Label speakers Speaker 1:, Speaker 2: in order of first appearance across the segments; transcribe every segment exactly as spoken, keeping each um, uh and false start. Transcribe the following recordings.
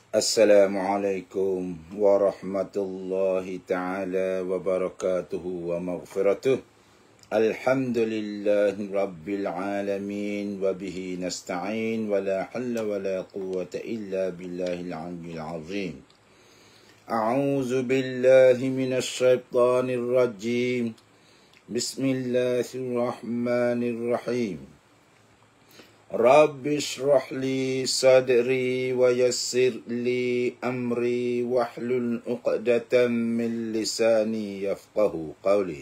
Speaker 1: Assalamualaikum warahmatullahi ta'ala wabarakatuhu wa maghfiratuh. Alhamdulillahi rabbil alamin wa bihi nasta'in wa la halla wa la quwwata illa billahil aliyyil azim. A'udzu billahi minasy syaithanir rajim. Bismillahirrahmanirrahim. Rabbi shrah li sadri wa yassir li amri wahlul uqdatan min lisani yafqahu qawli.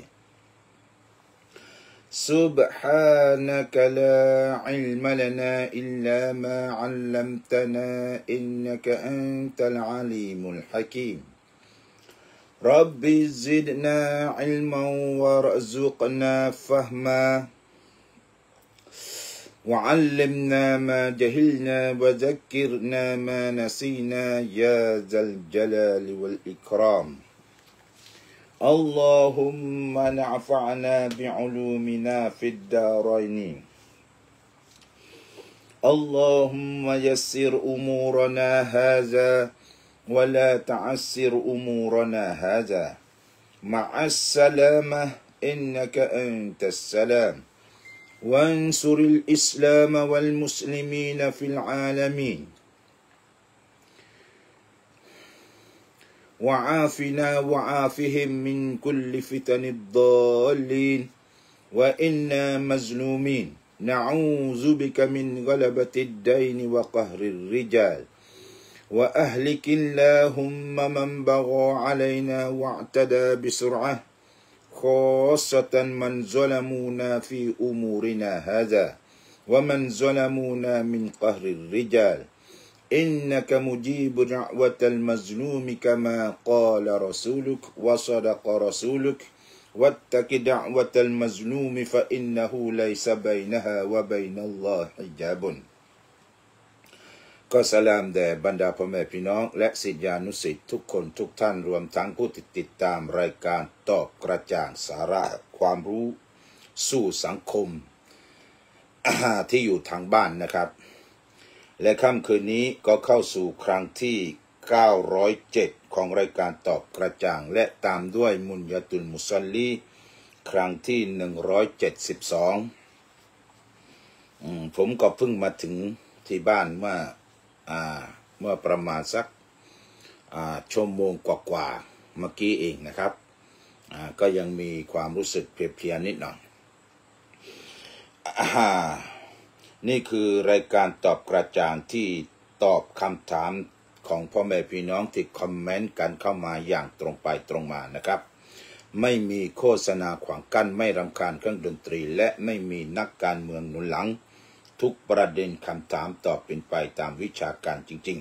Speaker 1: Subhanaka la ilma lana illa ma 'allamtana innaka antal alimul hakim. Rabbi zidna ilman warzuqna fahma. وعلمنا ما جهلنا وذكرنا ما نسينا يا ذا الجلال والإكرام. اللهم نفعنا بعلومنا في الدارين. اللهم يسر أمورنا هذا ولا تعسر أمورنا هذا. مع السلامة إنك أنت السلام. وانصر الإسلام والمسلمين في العالمين. وعافنا وعافهم من كل فتن الضالين وإنا مظلومين. نعوذ بك من غلبة الدين وقهر الرجال. وأهلك اللهم من بغى علينا واعتدى بسرعة، خاصة من ظلمونا في أمورنا هذا ومن ظلمونا من قهر الرجال. إنك مجيب دعوة المظلوم كما قال رسولك وصدق رسولك. واتق دعوة المظلوم فإنه ليس بينها وبين الله حجاب. ก็สลามแด่บรรดาพ่อแม่พี่น้องและศิษยานุศิษย์ทุกคนทุกท่านรวมทั้งผู้ที่ติดตามรายการตอบกระจ่างสาระความรู้สู่สังคม ที่อยู่ทางบ้านนะครับและค่ำคืนนี้ก็เข้าสู่ครั้งที่เก้าร้อยเจ็ดของรายการตอบกระจ่างและตามด้วยมุนยะตุลมุซัลลีครั้งที่หนึ่งร้อยเจ็ดสิบสองอืมผมก็เพิ่งมาถึงที่บ้านเมื่ออ่าเมื่อประมาณสักอ่าชั่วโมงกว่าๆเมื่อกี้เองนะครับอ่าก็ยังมีความรู้สึกเพลียๆนิดหน่อยอ่านี่คือรายการตอบกระจ่างที่ตอบคำถามของพ่อแม่พี่น้องที่คอมเมนต์กันเข้ามาอย่างตรงไปตรงมานะครับไม่มีโฆษณาขวางกั้นไม่รำคาญเครื่องดนตรีและไม่มีนักการเมืองหนุนหลังทุกประเด็นคำถามตอบเป็นไปตามวิชาการจริง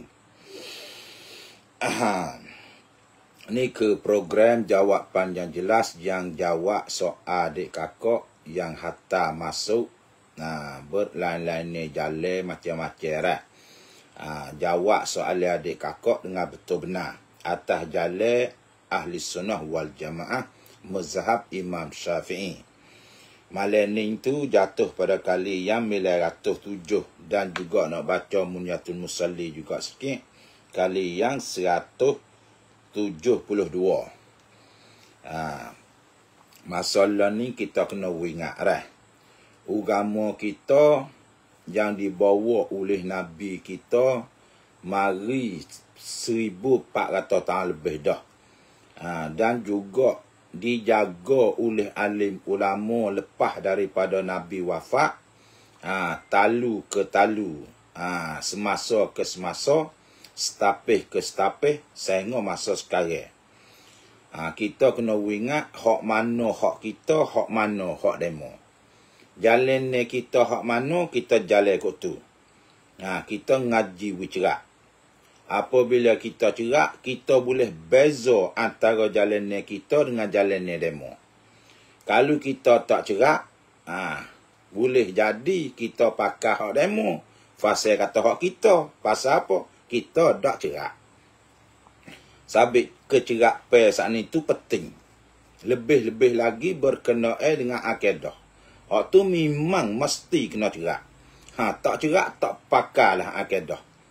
Speaker 1: ๆนี่คือโปรแกรม Jawapan yang jelas yang jawab soal adik kakak yang hatta masuk nah berlain-lain jalan macam-macam lah. Ah, jawab soal adik kakak dengan betul benar atas jalan ahli sunnah wal jamaah mazhab Imam Syafi'i. Malam ni tu jatuh pada kali yang sembilan ratus tujuh dan juga nak baca Munyatul Musalli juga sikit kali yang seratus tujuh puluh dua. Ha, masalah ni kita kena ingat dah. Agama kita yang dibawa oleh Nabi kita mari seribu empat ratus tahun lebih dah. Ha, dan juga dijaga oleh alim ulama lepas daripada Nabi wafat, ha, talu ke talu, ha, semasa ke semasa, setapih ke setapih, sehingga masa sekarang. Ha, kita kena ingat hak mana hak kita, hak mana hak demo. Jalan ni kita hak mana, kita jalan kot tu. Ha, kita ngaji wicerak. Apabila kita cerak, kita boleh beza antara jalan ni kita dengan jalan ni demo. Kalau kita tak cerak, ah, boleh jadi kita pakai hak demo. Fasal kata hak kita. Pasal apa? Kita tak cerak. Sabit kecerak pe saat ni tu penting. Lebih-lebih lagi berkenaan dengan akidah. Hak tu memang mesti kena cerak. Ha, tak cerak tak pakailah akidah.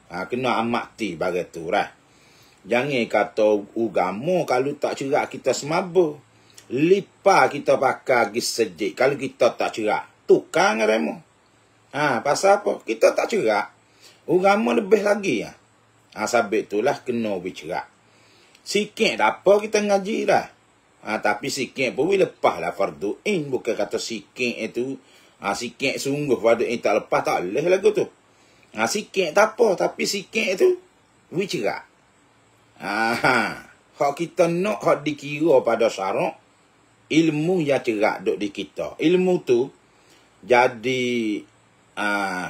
Speaker 1: Ha, kena amati begitu lah. Jangan kata agama kalau tak cerak kita semaba. Lipa kita pakai pergi sejik kalau kita tak cerak. Tukang remo. Ha, pasal apa? Kita tak cerak. Agama lebih lagi ya. Ha, sabit itulah kena bercerak. Sikit tak apa kita ngaji dah. Ha, tapi sikit pun lepas lah fardu in. Bukan kata sikit itu. Ha, sikit sungguh fardu in tak lepas tak boleh lagu tu. Ha, sikit tak apa. Tapi sikit itu bercerak. Ha, hak kita nak hak dikira pada syarak. Ilmu yang cerak duk di kita. Ilmu tu jadi uh,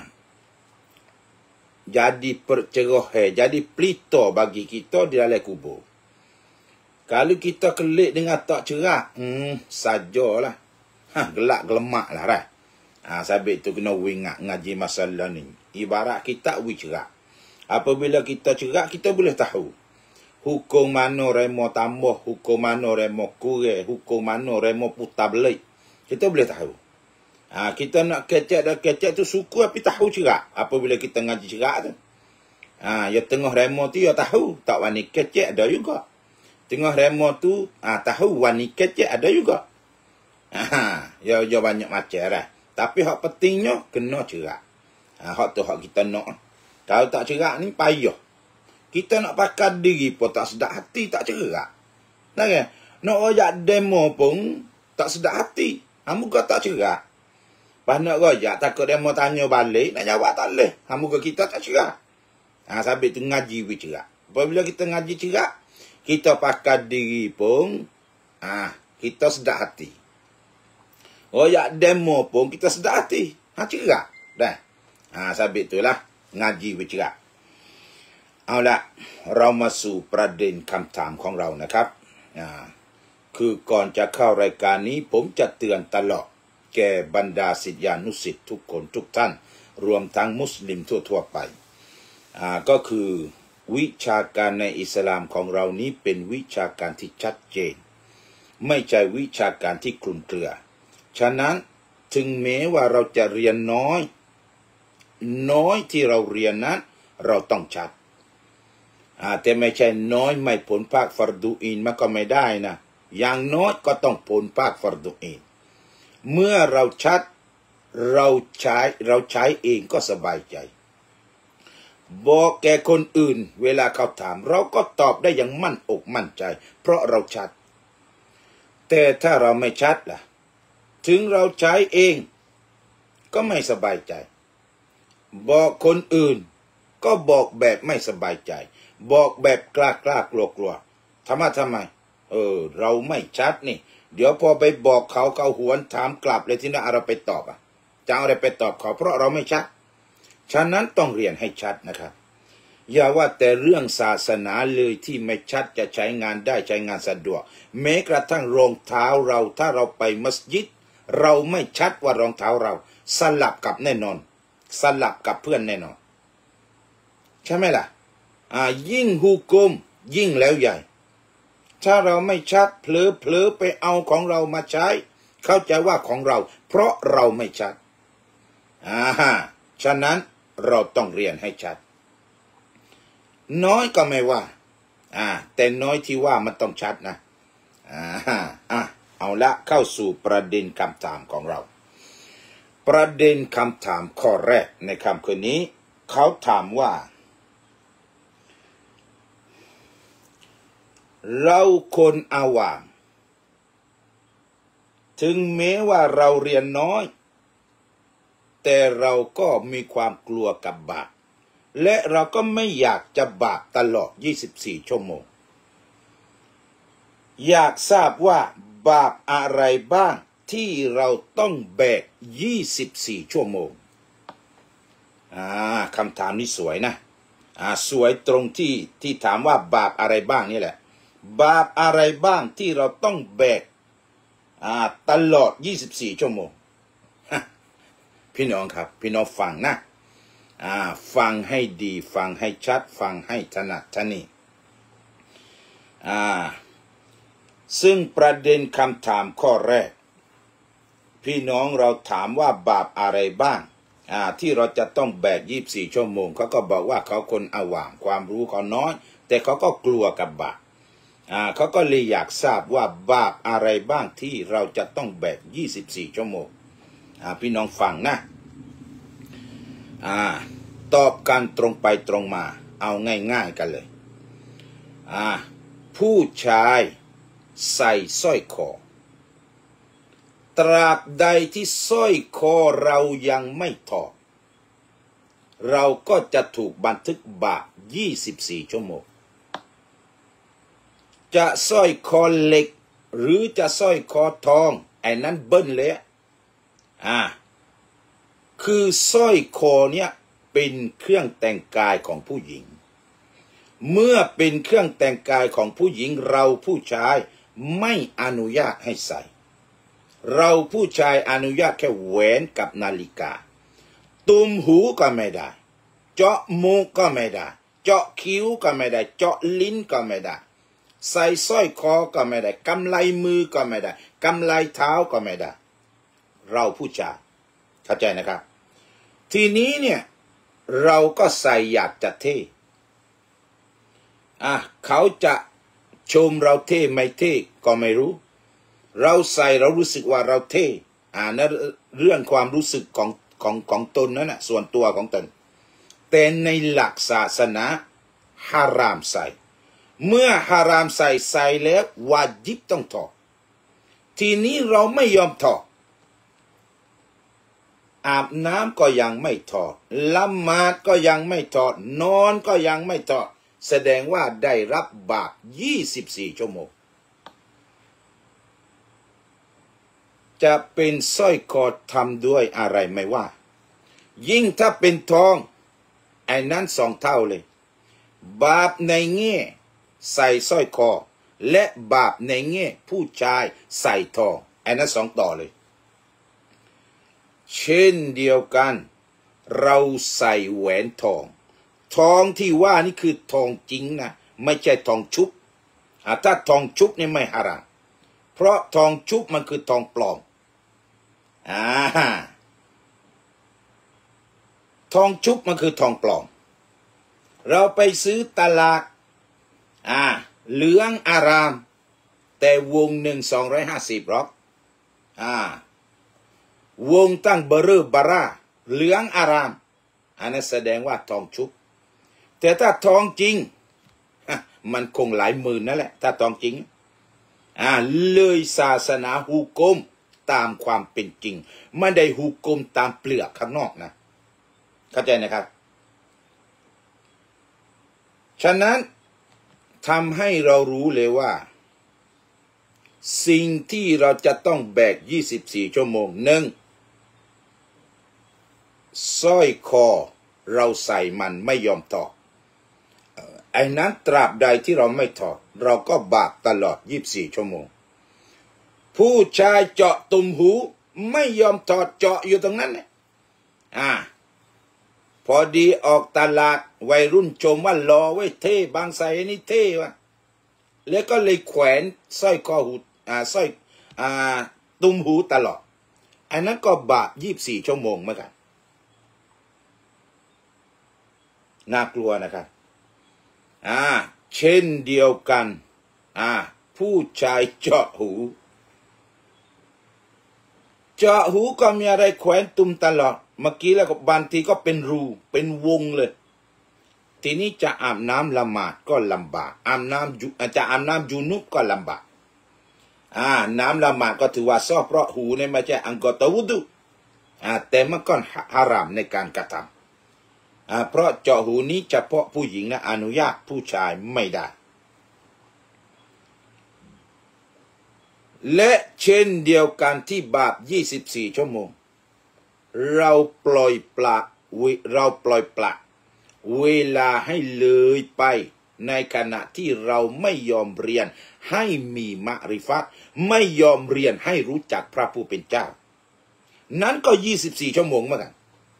Speaker 1: jadi percerah, jadi pelita bagi kita di dalam kubur. Kalau kita kelik dengan tak cerah, hmm, sajalah. Ha, gelak gelemak lah dah. Ha, sabit tu kena ingat ngaji masalah ni. Ibarat kita wi cerah. Apabila kita cerah, kita boleh tahu hukum mana remo tambah, hukum mana remo kurang, hukum mana remo putar belik. Kita boleh tahu. Ha, kita nak kecek dan kecek tu suku tapi tahu cerak. Apabila kita ngaji cerak tu. Ha, ya tengah remo tu ya tahu. Tak wani kecek ada juga. Tengah remo tu ha, tahu wani kecek ada juga. Ha, ya, ya banyak macam lah. Tapi hak pentingnya kena cerak. Ha, hak tu hak kita nak. Kalau tak cerak ni payah. Kita nak pakai diri pun tak sedap hati, tak cerak. Nah, kan? Nak rojak demo pun tak sedap hati. Kamu kau tak cerak. Pas nak rojak, takut demo tanya balik, nak jawab tak boleh. Kamu kau kita tak cerak. Ha, sabit tu ngaji we cerak. Apabila kita ngaji cerak, kita pakai diri pun, ha, kita sedap hati. Rojak demo pun kita sedap hati. Ha, cerak. Dah. Ha, sabit tu lah, ngaji we cerak. เอาละเรามาสู่ประเด็นคำถามของเรานะครับคือก่อนจะเข้ารายการนี้ผมจะเตือนตลอดแก่บรรดาศิษยานุศิษย์ทุกคนทุกท่านรวมทั้งมุสลิมทั่วๆไปก็คือวิชาการในอิสลามของเรานี้เป็นวิชาการที่ชัดเจนไม่ใช่วิชาการที่คลุมเครือฉะนั้นถึงแม้ว่าเราจะเรียนน้อยน้อยที่เราเรียนนั้นเราต้องชัดแต่ไม่ใช่น้อยไม่ผลภาคฟัรดูอินมันก็ไม่ได้นะอย่างน้อยก็ต้องผลภาคฟัรดูอินเมื่อเราชัดเราใช้เราใช้เองก็สบายใจบอกแก่คนอื่นเวลาเขาถามเราก็ตอบได้อย่างมั่นอกมั่นใจเพราะเราชัดแต่ถ้าเราไม่ชัดล่ะถึงเราใช้เองก็ไม่สบายใจบอกคนอื่นก็บอกแบบไม่สบายใจบอกแบบกล้ากล้ากลัวกลัวทำไมทำไมเออเราไม่ชัดนี่เดี๋ยวพอไปบอกเขาเขาหวนถามกลับเลยที่นั่นเราไปตอบอ่ะจะเอาอะไรไปตอบเขาเพราะเราไม่ชัดฉะนั้นต้องเรียนให้ชัดนะครับอย่าว่าแต่เรื่องศาสนาเลยที่ไม่ชัดจะใช้งานได้ใช้งานสะดวกแม้กระทั่งรองเท้าเราถ้าเราไปมัสยิดเราไม่ชัดว่ารองเท้าเราสลับกับแน่นอนสลับกับเพื่อนแน่นอนใช่ไหมล่ะอ่ายิ่งฮุกมยิ่งแล้วใหญ่ถ้าเราไม่ชัดเผลอเผลอไปเอาของเรามาใช้เข้าใจว่าของเราเพราะเราไม่ชัดอ่าฉะนั้นเราต้องเรียนให้ชัดน้อยก็ไม่ว่าอ่าแต่น้อยที่ว่ามันต้องชัดนะอ่าอ่ะเอาละเข้าสู่ประเด็นคำถามของเราประเด็นคำถามข้อแรกในคำคืนนี้เขาถามว่าเราคนอาวามถึงแม้ว่าเราเรียนน้อยแต่เราก็มีความกลัวกับบาปและเราก็ไม่อยากจะบาปตลอดยี่สิบสี่ชั่วโมงอยากทราบว่าบาปอะไรบ้างที่เราต้องแบกยี่สิบสี่ชั่วโมงอ่าคำถามนี้สวยนะอ่าสวยตรงที่ที่ถามว่าบาปอะไรบ้างนี่แหละบาปอะไรบ้างที่เราต้องแบกอ่าตลอดยี่สิบสี่ชั่วโมงพี่น้องครับพี่น้องฟังนะอ่าฟังให้ดีฟังให้ชัดฟังให้ถนัดทนี่อ่าซึ่งประเด็นคำถามข้อแรกพี่น้องเราถามว่าบาปอะไรบ้างอ่าที่เราจะต้องแบกยี่สิบสี่ชั่วโมงเขาก็บอกว่าเขาคนอาว่างความรู้เขาน้อยแต่เขาก็กลัวกับบาปอ่าเขาก็เลยอยากทราบว่าบาปอะไรบ้างที่เราจะต้องแบกยี่สิบสี่ชั่วโมงอ่าพี่น้องฟังนะอ่าตอบกันตรงไปตรงมาเอาง่ายๆกันเลยอ่าผู้ชายใส่สร้อยคอตราบใดที่สร้อยคอเรายังไม่ถอดเราก็จะถูกบันทึกบาปยี่สิบสี่ชั่วโมงจะสร้อยคอเหล็กหรือจะสร้อยคอทองไอ้นั้นเบิ้ลเลยอ่าคือสร้อยคอเนี่ยเป็นเครื่องแต่งกายของผู้หญิงเมื่อเป็นเครื่องแต่งกายของผู้หญิงเราผู้ชายไม่อนุญาตให้ใส่เราผู้ชายอนุญาตแค่แหวนกับนาฬิกาตุ่มหูก็ไม่ได้เจาะมูกก็ไม่ได้เจาะคิ้วก็ไม่ได้เจาะลิ้นก็ไม่ได้ใส่สร้อยคอก็ไม่ได้กำไลมือก็ไม่ได้กำไลเท้าก็ไม่ได้เราผู้ชายเข้าใจนะครับทีนี้เนี่ยเราก็ใส่อยากจะเท่อ่ะเขาจะชมเราเท่ไม่เท่ก็ไม่รู้เราใส่เรารู้สึกว่าเราเท่อ่านั่นเรื่องความรู้สึกของของของตนนั่นนะส่วนตัวของตนแต่ในหลักศาสนาฮารามใส่เมื่อฮารามใส่ใส่แล้ววาญิบต้องถอดทีนี้เราไม่ยอมถอดอาบน้ำก็ยังไม่ถอดละหมาดก็ยังไม่ถอดนอนก็ยังไม่ถอดแสดงว่าได้รับบาปยี่สิบสี่ชั่วโมงจะเป็นสร้อยคอทำด้วยอะไรไม่ว่ายิ่งถ้าเป็นทองไอ้นั้นสองเท่าเลยบาปในแง่ใส่สร้อยคอและบาปในแง่ผู้ชายใส่ทองไอ้นั้นสองต่อเลยเช่นเดียวกันเราใส่แหวนทองทองที่ว่านี่คือทองจริงนะไม่ใช่ทองชุบถ้าทองชุบนี่ไม่ฮารามเพราะทองชุบมันคือทองปลอมอ่าทองชุบมันคือทองปลอมเราไปซื้อตลาดอ่าเหลืองอารามแต่วงหนึ่งสองร้อยห้าสิบหรอกอ่าวงตั้งเบอร์เรอบาร่าเหลืองอารามอันนั้นแสดงว่าทองชุบแต่ถ้าทองจริงมันคงหลายหมื่นนั่นแหละถ้าทองจริงอ่าเลยศาสนาฮุกมตามความเป็นจริงไม่ได้ฮุกมตามเปลือกข้างนอกนะเข้าใจนะครับฉะนั้นทำให้เรารู้เลยว่าสิ่งที่เราจะต้องแบกยี่สิบสี่ชั่วโมงหนึ่งสร้อยคอเราใส่มันไม่ยอมถอดไอ้นั้นตราบใดที่เราไม่ถอดเราก็บาปตลอดยี่สิบสี่ชั่วโมงผู้ชายเจาะตุ่มหูไม่ยอมถอดเจาะอยู่ตรงนั้นเนี่ยอ่าพอดีออกตลาดวัยรุ่นชมว่ารอไว้เท่บางใส่นี่เท่ว่ะแล้วก็เลยแขวนสร้อยคอหูอ่าสร้อยอ่าตุ่มหูตลอดอันนั้นก็บาปยี่สิบสี่ชั่วโมงเหมือนกันน่ากลัวนะครับอ่าเช่นเดียวกันอ่าผู้ชายเจาะหูเจาะหูก็มีอะไรแขวนตุ่มตลอดเมื่อกี้แล้วก็บางทีก็เป็นรูเป็นวงเลยทีนี้จะอาบน้ำละหมาดก็ลำบากอาบน้ำจุจะอาบน้ำยูนุบก็ลำบากอ่าน้ำละหมาดก็ถือว่าซอเพราะหูเนี่ยไม่ใช่อังกอตวุดุอ่าแต่มันก็ฮารามในการกระทำอ่าเพราะเจาะหูนี้เฉพาะผู้หญิงนะอนุญาตผู้ชายไม่ได้และเช่นเดียวกันที่บาปยี่สิบสี่ชั่วโมงเราปล่อยปละเราปล่อยปละเวลาให้เลยไปในขณะที่เราไม่ยอมเรียนให้มีมะริฟัตไม่ยอมเรียนให้รู้จักพระผู้เป็นเจ้านั้นก็ยี่สิบสี่ชั่วโมงเหมือนกัน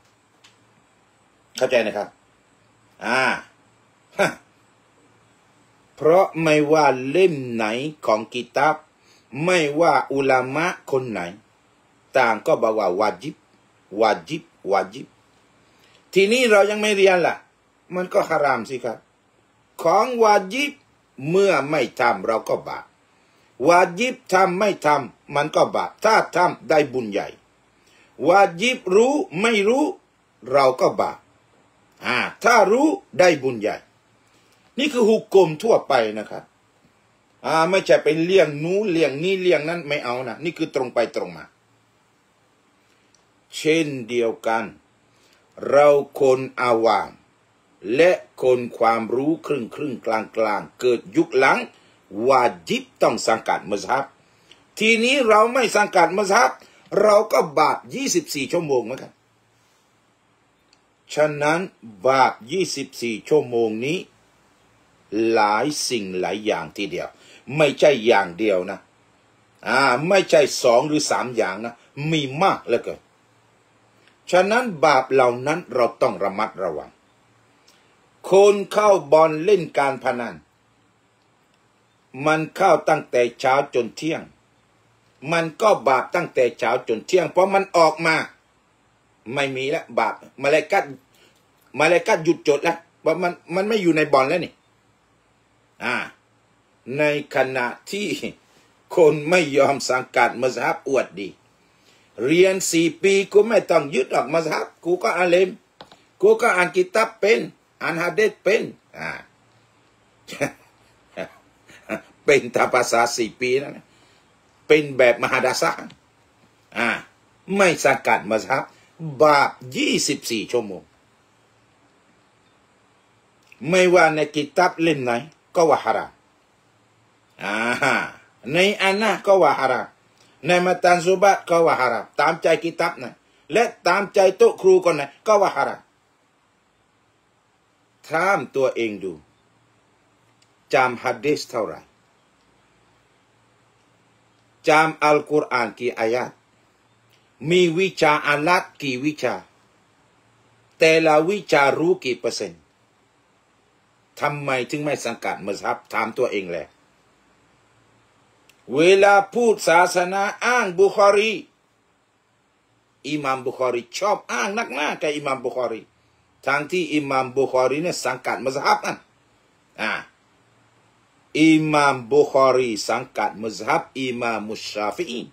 Speaker 1: เข้าใจนะครับอ่าเพราะไม่ว่าเล่มไหนของกิตาบไม่ว่าอุลามะคนไหนต่างก็บอกว่าวาญิบวาญิบวาญิบทีนี้เรายังไม่เรียนล่ะมันก็ฮารามสิครับของวาญิบเมื่อไม่ทำเราก็บาปวาญิบทำไม่ทำมันก็บาปถ้าทำได้บุญใหญ่วาญิบรู้ไม่รู้เราก็บาปอ่าถ้ารู้ได้บุญใหญ่นี่คือหุกกลมทั่วไปนะครับอ่าไม่ใช่ไปเลี่ยงนู้เลี่ยงนี้เลี่ยงนั้นไม่เอานะนี่คือตรงไปตรงมาเช่นเดียวกันเราคนอาวามและคนความรู้ครึ่งครึ่งกลางกลางเกิดยุคหลังวาญิบต้องสังกัดมัซฮับทีนี้เราไม่สังกัดมัซฮับเราก็บาปยี่สิบสี่ชั่วโมงเหมือนกันฉะนั้นบาปยี่สิบสี่ชั่วโมงนี้หลายสิ่งหลายอย่างทีเดียวไม่ใช่อย่างเดียวนะอ่าไม่ใช่สองหรือสามอย่างนะมีมากเหลือเกินฉะนั้นบาปเหล่านั้นเราต้องระมัดระวังคนเข้าบอลเล่นการพนันมันเข้าตั้งแต่เช้าจนเที่ยงมันก็บาปตั้งแต่เช้าจนเที่ยงเพราะมันออกมาไม่มีแล้วบาปมาเลาอิกัตมาเลาอิกัตหยุดจดแล้วว่ามันมันไม่อยู่ในบอลแล้วนี่อ่าในขณะที่คนไม่ยอมสังกัดมัซฮับอวดดีเรียนสี่ปีกูไม่ต้องยึดหรอกมัซฮับกูก็อาเลมกูก็อ่านกิตับเป็นอ่านหะดีษเป็นอ่า เป็นตามภาษาสี่ปีนั่นเป็นแบบมหาดาษะอ่าไม่สังกัดมัซฮับบาปยี่สิบสี่ชั่วโมงไม่ว่าในกิตับเล่มไหนก็ว่าฮารามอ่าในอันนะก็ว่าฮารามในมัตันซุบะก็ว่าฮารามตามใจกิตับนะและตามใจโต๊ะครูคนไหนก็ว่าฮารามถามตัวเองดูจำหะดีษเท่าไหร่จำอัลกุรอานกี่อายะห์มีวิชาอัลลัดกี่วิชาแต่ละวิชารู้กี่เปอร์เซ็นต์ทำไมถึงไม่สังกัดมัซฮับถามตัวเองแหละเวลาพูดศาสนาอ้างบุคอรีอิหม่ามบุคอรีชอบอ้างนักหน้ากับอิหม่ามบุคอรีทางที่อิหม่ามบุคอรีเนี่ยสังกัดมัซฮับนั่นอ่าอิหม่ามบุคอรีสังกัดมัซฮับอิหม่ามุชชาฟิอี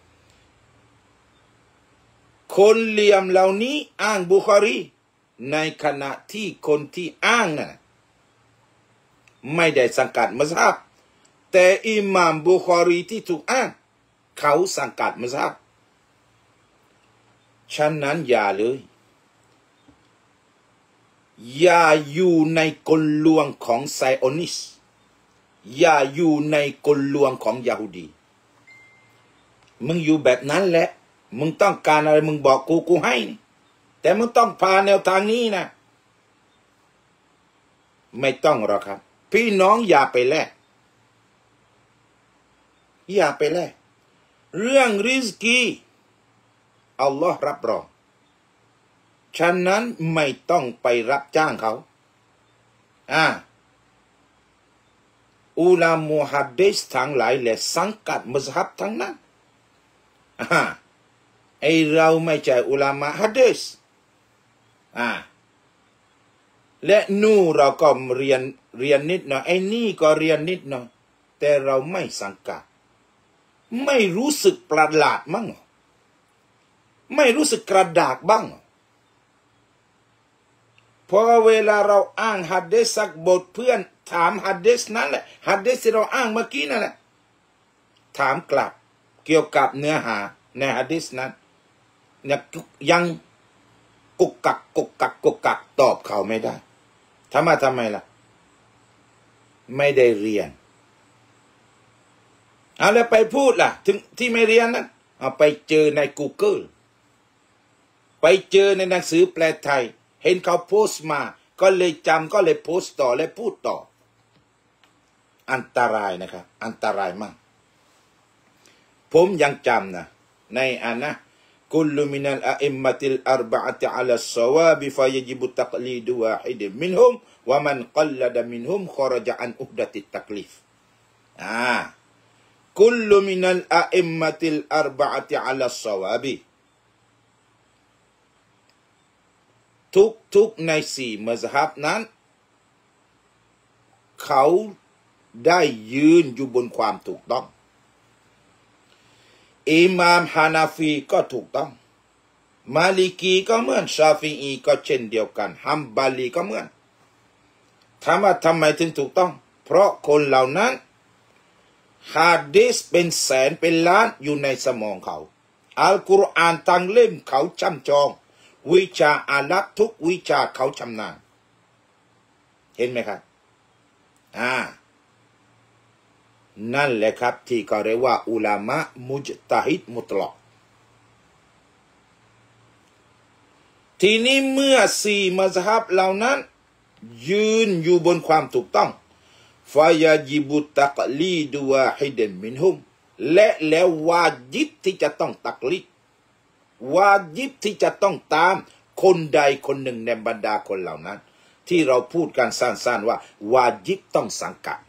Speaker 1: คนเหลี่ยมเหล่านี้อ้างบุคอรีในขณะที่คนที่อ้างน่ะไม่ได้สังกัดมัซฮับแต่อิหม่ามบุคอรีที่ถูกอ้างเขาสังกัดมัซฮับฉะนั้นอย่าเลยอย่าอยู่ในกลลวงของไซออนิสต์อย่าอยู่ในกลลวงของยะฮูดีมึงอยู่แบบนั้นแหละมึงต้องการอะไรมึงบอกกูกูให้นี่แต่มึงต้องพาแนวทางนี้นะไม่ต้องหรอกครับพี่น้องอย่าไปแลกอย่าไปแลกเรื่องริสกีอัลลอฮ์รับรองฉะนั้นไม่ต้องไปรับจ้างเขาอ่าอุลามุฮัดดิษทั้งหลายและสังกัดมัซฮับทั้งนั้นอ่าไอเราไม่ใช่อุลามะฮัดดิษอ่าและนู่เราก็เรียนเรียนนิดหน่อยไอ้นี่ก็เรียนนิดหน่อยแต่เราไม่สังกัดไม่รู้สึกประหลาดมั้งไม่รู้สึกกระดากบ้างพอเวลาเราอ้างหะดีษสักบทเพื่อนถามหะดีษนั้นแหละหะดีษที่เราอ้างเมื่อกี้นั่นแหละถามกลับเกี่ยวกับเนื้อหาในหะดีษนั้นยังกุกกักกุกกักกุกกักตอบเขาไม่ได้ทำไมทำไมล่ะไม่ได้เรียนเอาแล้วไปพูดล่ะถึงที่ไม่เรียนนั้นเอาไปเจอใน Google ไปเจอในหนังสือแปลไทยเห็นเขาโพสต์มาก็เลยจำก็เลยโพสต์ต่อและพูดต่ออันตรายนะครับอันตรายมากผมยังจำนะในอันนะกุลมินัลอะอิมมะติลอัรบะอะติอะลัสซาวาบิฟะยะญิบุตักลีดุวาฮิดมินฮุมวะมันกัลลดะมินฮุมคอรจะอันอุฮดะติตตักลีฟอ่ากุลมินัลอะอิมมะติลอัรบะอะติอะลัสซาวาบิทุกทุกในสี่มัซฮับนั้นเขาได้ยืนอยู่บนความถูกต้องอิหม่ามฮานาฟีก็ถูกต้องมาลิกีก็เหมือนชาฟีอีก็เช่นเดียวกันฮัมบาลีก็เหมือนถามว่าทำไมถึงถูกต้องเพราะคนเหล่านั้นฮะดีษเป็นแสนเป็นล้านอยู่ในสมองเขาอัลกุรอานทั้งเล่มเขาจำจองวิชาอาลักทุกวิชาเขาชำนาญเห็นไหมครับอ่านั่นแหละครับที่เขาเรียกว่าอุลามะมุจตะฮิดมุตลกทีนี้เมื่อสี่มัซฮับเหล่านั้นยืนอยู่บนความถูกต้องฟายาจิบุตักลีดวาฮิดนมินฮุมและแล้ววาจิบที่จะต้องตักลีดวาจิบที่จะต้องตามคนใดคนหนึ่งในบรรดาคนเหล่านั้นที่เราพูดกันสั้นๆว่าวาจิบต้องสังกัด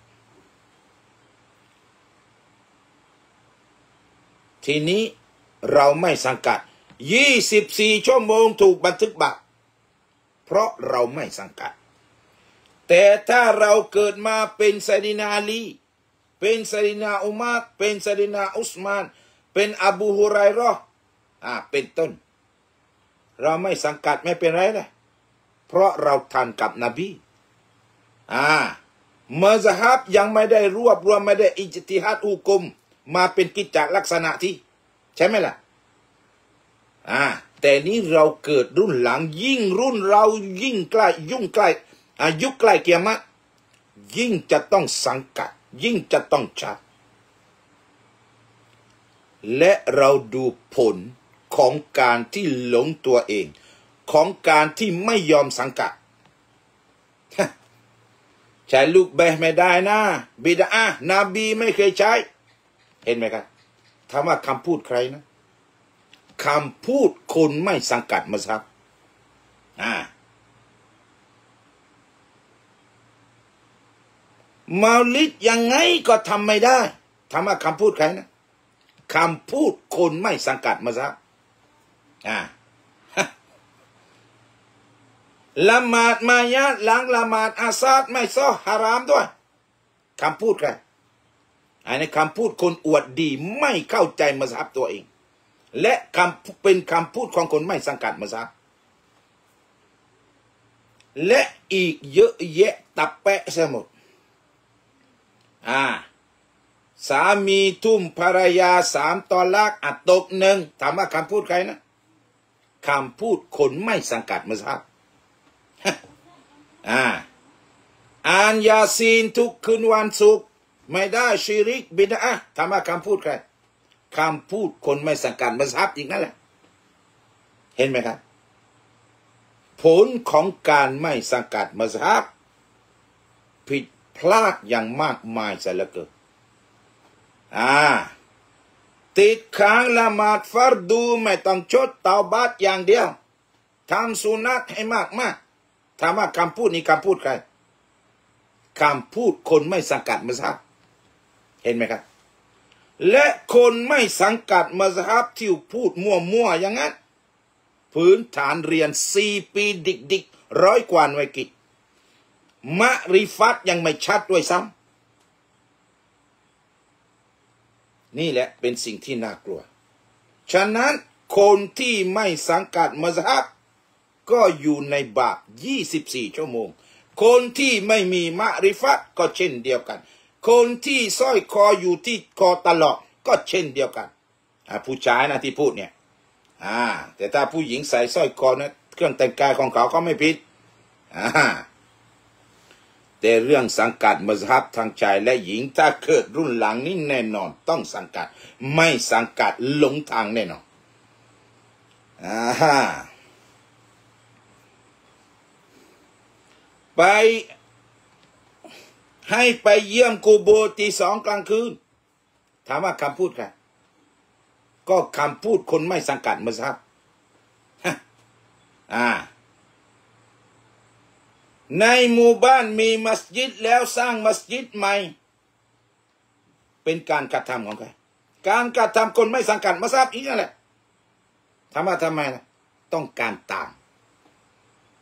Speaker 1: ทีนี้เราไม่สังกัดยี่สิบสี่ชั่วโมงถูกบันทึกบาปเพราะเราไม่สังกัดแต่ถ้าเราเกิดมาเป็นไซดินาอาลีเป็นไซดินาอุมัรเป็นไซดินาอุสมานเป็นอบูฮุไรเราะห์อ่าเป็นต้นเราไม่สังกัดไม่เป็นไรนะเพราะเราทันกับนบีอ่ามัซฮับยังไม่ได้รวบรวมไม่ได้อิจติฮัดอุกุมมาเป็นกิจจลักษณะที่ใช่ไหมล่ะอ่าแต่นี้เราเกิดรุ่นหลังยิ่งรุ่นเรายิ่งใกล้ยุ่งใกล้อายุใกล้เกียรติยิ่งจะต้องสังกัดยิ่งจะต้องชัดและเราดูผลของการที่หลงตัวเองของการที่ไม่ยอมสังกัดใช้ลูกแบะไม่ได้นะบิดานาบีไม่เคยใช้เห็นไหมครับถามว่าคำพูดใครนะคำพูดคนไม่สังกัดมัซฮับอ่ามาลิดยังไงก็ทำไม่ได้ถามว่าคำพูดใครนะคำพูดคนไม่สังกัดมัซฮับอ่าละหมาดมายะหลังละหมาดอาซาดไม่ซ้อฮารามด้วยคำพูดใครอันนี้คำพูดคนอวดดีไม่เข้าใจมัซฮับตัวเองและคำเป็นคำพูดของคนไม่สังกัดมัซฮับและอีกเยอะแยะตับแปะสมุดอ่าสามีทุ่มภรรยาสามตอลักอัดตกหนึ่งถามว่าคำพูดใครนะคำพูดคนไม่สังกัดมัซฮับอ่าอ่านยาซีนทุกคืนวันศุกร์ไม่ได้ชิริกบิดอะถามว่าคำพูดใครคำพูดคนไม่สังกัดมัซฮับอีกนั่นแหละเห็นไหมครับผลของการไม่สังกัดมัซฮับผิดพลาดอย่างมากมายซะเหลือเกินอ่าติดค้างละหมาดฟัรดูไม่ต้องชดเตาบาตอย่างเดียวทำสุนัตให้มากมากถามว่าคำพูดนี้คำพูดใครคำพูดคนไม่สังกัดมัซฮับเห็นไหมครับและคนไม่สังกัดมัซฮับที่พูดมั่วๆอย่างนั้นพื้นฐานเรียนสี่ปีดิกๆร้อยกว่าหน่วยกิจมะริฟัตยังไม่ชัดด้วยซ้ำนี่แหละเป็นสิ่งที่น่ากลัวฉะนั้นคนที่ไม่สังกัดมัซฮับก็อยู่ในบาปยี่สิบสี่ชั่วโมงคนที่ไม่มีมะริฟัตก็เช่นเดียวกันคนที่สร้อยคออยู่ที่คอตลอดก็เช่นเดียวกันผู้ชายนะที่พูดเนี่ยอ่าแต่ถ้าผู้หญิงใส่สร้อยคอนะเครื่องแต่งกายของเขาก็ไม่ผิดอ่าแต่เรื่องสังกัดมัซฮับทางชายและหญิงถ้าเกิดรุ่นหลังนี่แน่นอนต้องสังกัดไม่สังกัดหลงทางแน่นอนอ่าไปให้ไปเยี่ยมกูโบตีสองกลางคืนถามว่าคำพูดใครก็คำพูดคนไม่สังกัดมัซฮับอ่าในหมู่บ้านมีมัสยิดแล้วสร้างมัสยิดใหม่เป็นการกระทำของใครการกระทำคนไม่สังกัดมัซฮับอีกนั่นแหละถามว่าทำไมล่ะต้องการตาม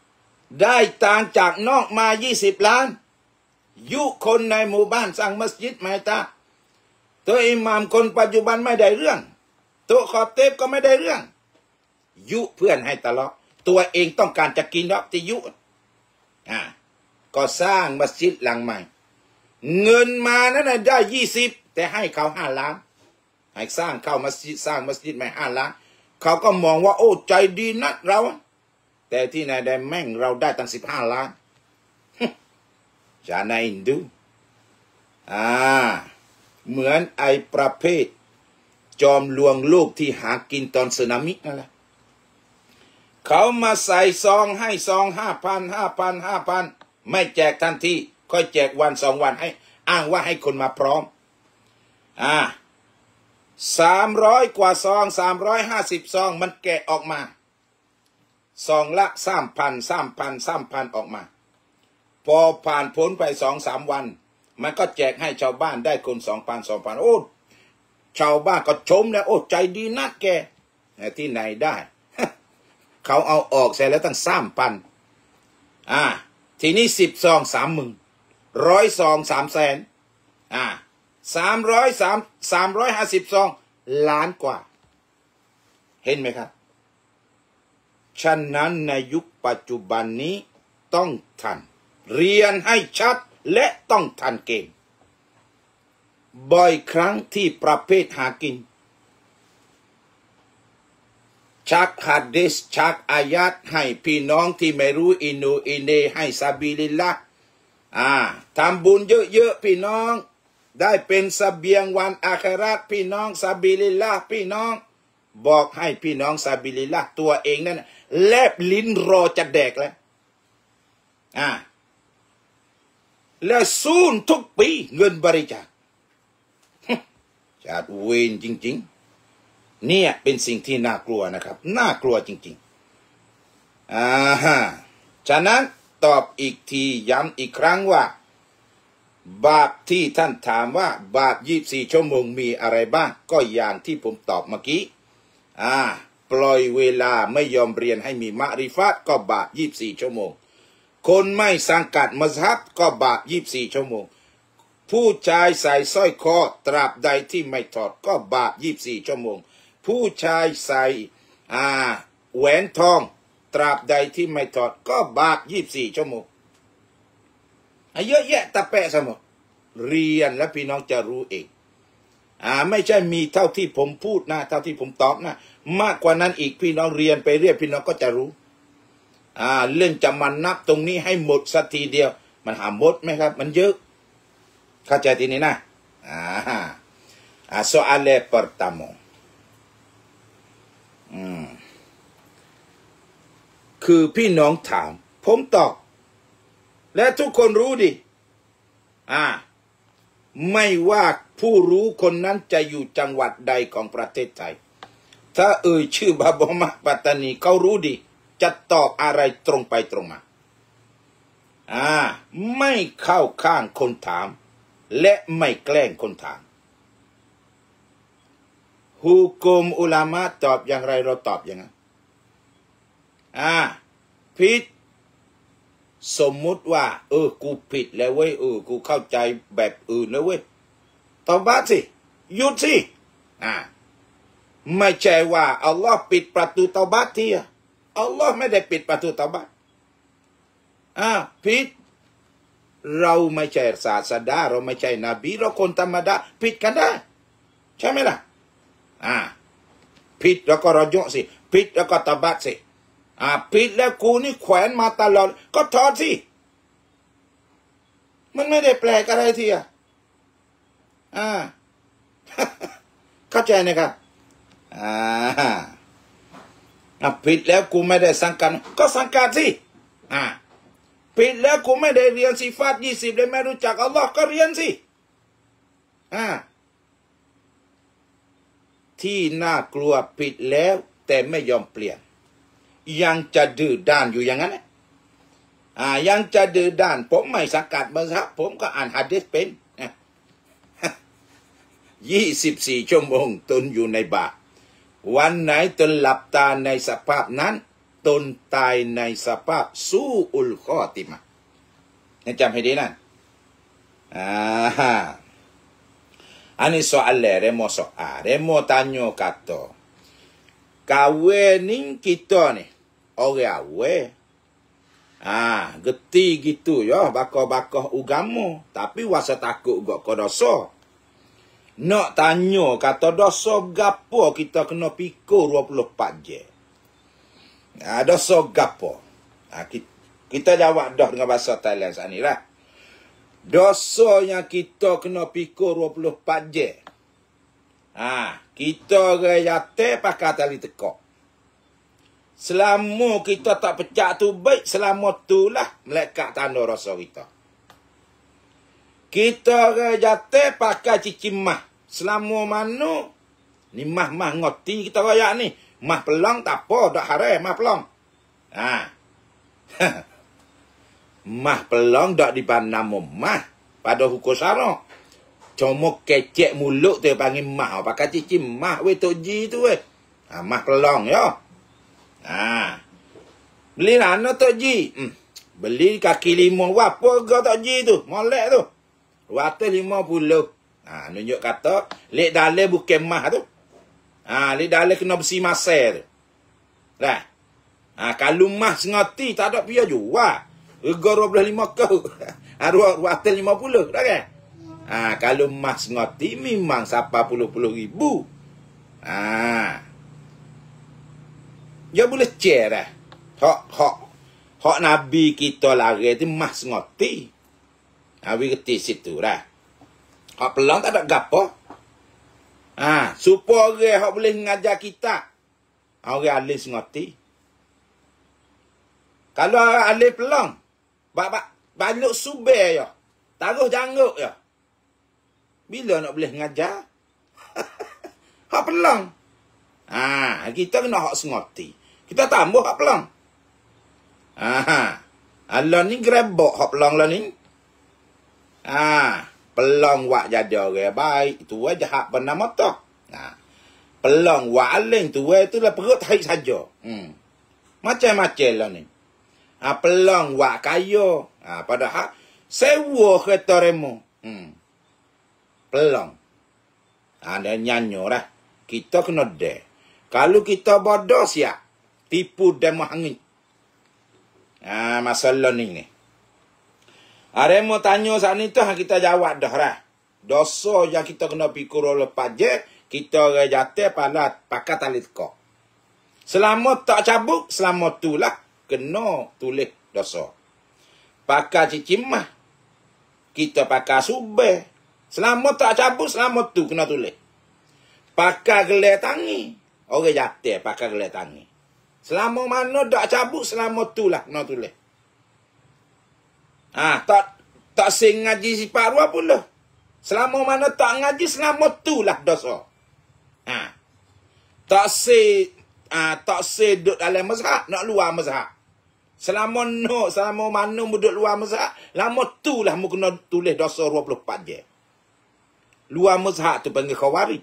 Speaker 1: ได้ตังจากนอกมายี่สิบล้านยุคนในหมู่บ้านสร้างมัสยิดไม่ตาตัวอิหม่ามคนปัจจุบันไม่ได้เรื่องตัวขอบเทปก็ไม่ได้เรื่องยุเพื่อนให้ตลอดตัวเองต้องการจะกินรับที่ยุอ่าก็สร้างมัสยิดหลังใหม่เงินมานั้นได้ยี่สิบแต่ให้เขาห้าล้านให้สร้างเข้ามัสยิดสร้างมัสยิดใหม่ห้าล้านเขาก็มองว่าโอ้ใจดีนักเราแต่ที่ไหนได้แม่งเราได้ตั้งสิบห้าล้านจะในอินดูอ่าเหมือนไอประเภทจอมลวงโลกที่หากินตอนสึนามินั่นแหละเขามาใส่ซองให้ซองห้าพันห้าพันห้าพันไม่แจกทันทีค่อยแจกวันสองวันให้อ้างว่าให้คนมาพร้อมอ่าสามร้อยกว่าซองสามร้อยห้าสิบซองมันแกะออกมาซองละสามพันสามพันสามพันออกมาพอผ่านพ้นไปสองสามวันมันก็แจกให้ชาวบ้านได้คนสองพันสองพันโอ้ชาวบ้านก็ชมแล้วโอ้ใจดีนักแกที่ไหนได้ เขาเอาออกเสร็จแล้วตั้งสามพันอ่าทีนี้สิบซองสามหมื่นร้อยซองสามแสนอ่าสามร้อยสามสามร้อยห้าสิบซองล้านกว่าเห็นไหมครับฉะนั้นในยุคปัจจุบันนี้ต้องทันเรียนให้ชัดและต้องทันเกมบ่อยครั้งที่ประเภทหากินชักฮัดดิสชักอายัดให้พี่น้องที่ไม่รู้อินูอินเนให้ซาบิลิลละอ่าทำบุญเยอะๆพี่น้องได้เป็นเสบียงวันอาคราตพี่น้องซาบิลิลละพี่น้องบอกให้พี่น้องซาบิลิลละตัวเองนั่นแลบลิ้นรอจะแดกแล้วอ่าและสู้ทุกปีเงินบริจาคจัดเวรจริงๆเนี่ยเป็นสิ่งที่น่ากลัวนะครับน่ากลัวจริงๆอ่าฮะฉะนั้นตอบอีกทีย้ำอีกครั้งว่าบาปที่ท่านถามว่าบาปยี่สิบสี่ชั่วโมงมีอะไรบ้างก็อย่างที่ผมตอบเมื่อกี้อ่าปล่อยเวลาไม่ยอมเรียนให้มีมะริฟะห์ก็บาปยี่สิบสี่ชั่วโมงคนไม่สังกัดมัซฮับก็บาปยี่สิบสี่ชั่วโมงผู้ชายใส่สร้อยคอตราบใดที่ไม่ถอดก็บาปยี่สิบสี่ชั่วโมงผู้ชายใส่อ่าแหวนทองตราบใดที่ไม่ถอดก็บาปยี่สิบสี่ชั่วโมงเยอะแยะตะแปะสมดเรียนแล้วพี่น้องจะรู้เองอ่าไม่ใช่มีเท่าที่ผมพูดนะเท่าที่ผมตอบนะมากกว่านั้นอีกพี่น้องเรียนไปเรื่อยพี่น้องก็จะรู้อ่าเรื่องจะมันนับตรงนี้ให้หมดสักทีเดียวมันหาหมดไหมครับมันเยอะเข้าใจทีนี้นะอ่าอ่า soal pertama อืมคือพี่น้องถามผมตอบและทุกคนรู้ดิอ่าไม่ว่าผู้รู้คนนั้นจะอยู่จังหวัดใดของประเทศไทยถ้าเอ่ยชื่อบาบอมะปัตตานีเขารู้ดิจะตอบอะไรตรงไปตรงมาอ่าไม่เข้าข้างคนถามและไม่แกล้งคนถามฮุกุมอุลามะตอบอย่างไรเราตอบอย่างนั้นอ่าผิดสมมุติว่าเออกูผิดแล้วเว้ยเออกูเข้าใจแบบอื่นแล้วเว้ยตอบบ้าสิหยุดสิอ่าไม่ใช่ว่าอัลลอฮ์ปิดประตูเตาบัตทีอ่ะอัลลอฮ์ไม่ได้ปิดประตูเตาบัตอ่าผิดเราไม่ใช่ศาสดาเราไม่ใช่นบีเราคนธรรมดาผิดกันได้ใช่ไหมล่ะอ่าผิดแล้วก็รอยสิผิดแล้วก็ตบัดสิอ่าผิดแล้วกูนี่แขวนมาตลอดก็ถอดสิมันไม่ได้แปลกอะไรทีอ่ะอ่า เข้าใจนะครับอ่าผิดแล้วกูไม่ได้สังกัดก็สังกัดสิอ่าผิดแล้วกูไม่ได้เรียนสิฟาตยี่สิบเลยไม่รู้จักอัลลอฮ์ก็เรียนสิอ่าที่น่ากลัวผิดแล้วแต่ไม่ยอมเปลี่ยนยังจะดื้อด้านอยู่อย่างนั้นอ่ายังจะดื้อด้านผมไม่สังกัดมัซฮับผมก็อ่านหะดีษเป็นยี่สิบสี่ชั่วโมงตนอยู่ในบาปวันไหนตนหลับตาในสภาพนั้นตนตายในสภาพสู้อุลข้อติมะนี่จำให้ดีนะอ่าอันนี้soal remo soal remo tanya kata kahwin kita ni orang awal ah geti gitu ya bakah-bakah agama tapi wasa takut gak ke dosa nak tanya kata dosa gapo kita kena pikir dua puluh empat jam ah dosa gapo ah kita, kita jawab dah dengan bahasa Thailand saat ni lah. Dosa yang kita kena pikir dua puluh empat jam. Ha, kita rayate pakai tali tekak. Selama kita tak pecah tu baik, selama tu lah melekat tanda rasa kita. Kita rayate pakai cicim mah. Selama mana ni mah-mah ngoti kita raya ni. Mah pelang tak apa, dak haram mah pelang. Ha. Mah pelang dak dipandang mah pada hukum syarak. Cuma kecek mulut tu panggil mah, pakai cicim mah we tok ji tu we. Ha mah pelang ya. Ha. Beli mana tok ji? Hmm. Beli kaki lima apa ga tok ji tu? Molek tu. dua ratus lima puluh. Ha nunjuk kata lek dalil bukan mah tu. Ha lek dalil kena besi masai tu. Dah. Ha kalau mah sengati tak ada pia jual. Harga dua puluh lima kau. dua ratus lima puluh. Dah kan? Ha, kalau emas ngoti memang sampai puluh-puluh ribu. Ha. Ya boleh cek dah. Hak, hak, hak Nabi kita lari tu emas ngoti. Nabi ketik situ dah. Hak pelang tak ada gapo. Ha, supaya orang hak boleh ngajar kita. Orang alis ngoti. Kalau alis pelang, Bak balik subel ya. Taruh janggut ya. Bila nak boleh ngajar? Hak pelang. Ha, kita kena hak sengoti. Kita tambah hak pelang. Ha. Allah ni gerebok hak pelang lah ni. Ha, pelang wak jadi orang baik, itu aja hak benar mata. Ha. Pelang wak aling tu itu lah perut tarik saja. Hmm. Macam-macam lah ni. Ha, pelang wak kaya. Ha, padahal sewa kereta remo. Hmm. Pelang. Ha, dia nyanyo lah. Kita kena deh. Kalau kita bodoh siap. Tipu dan mahangit. Ha, masalah ni ni. Ha, remo tanya saat ni tu kita jawab dah lah. Dosa yang kita kena pikir lepas je. Kita rejate pada pakai tali tekak. Selama tak cabut, selama tu lah. Kena tulis dosa. Pakai cicim mah. Kita pakai subeh. Selama tak cabut, selama tu kena tulis. Pakai gelar tangi. Orang jatuh pakai gelar tangi. Selama mana tak cabut, selama tu lah kena tulis. Ah, tak tak sing ngaji si parwa pun lah. Selama mana tak ngaji, selama tu lah dosa. Ah. Tak se ah tak se duduk dalam mazhab, nak luar mazhab. Selama no, selama mana duduk luar mazhab, lama tu lah mu kena tulis dosa dua puluh empat je. Luar mazhab tu panggil khawarij.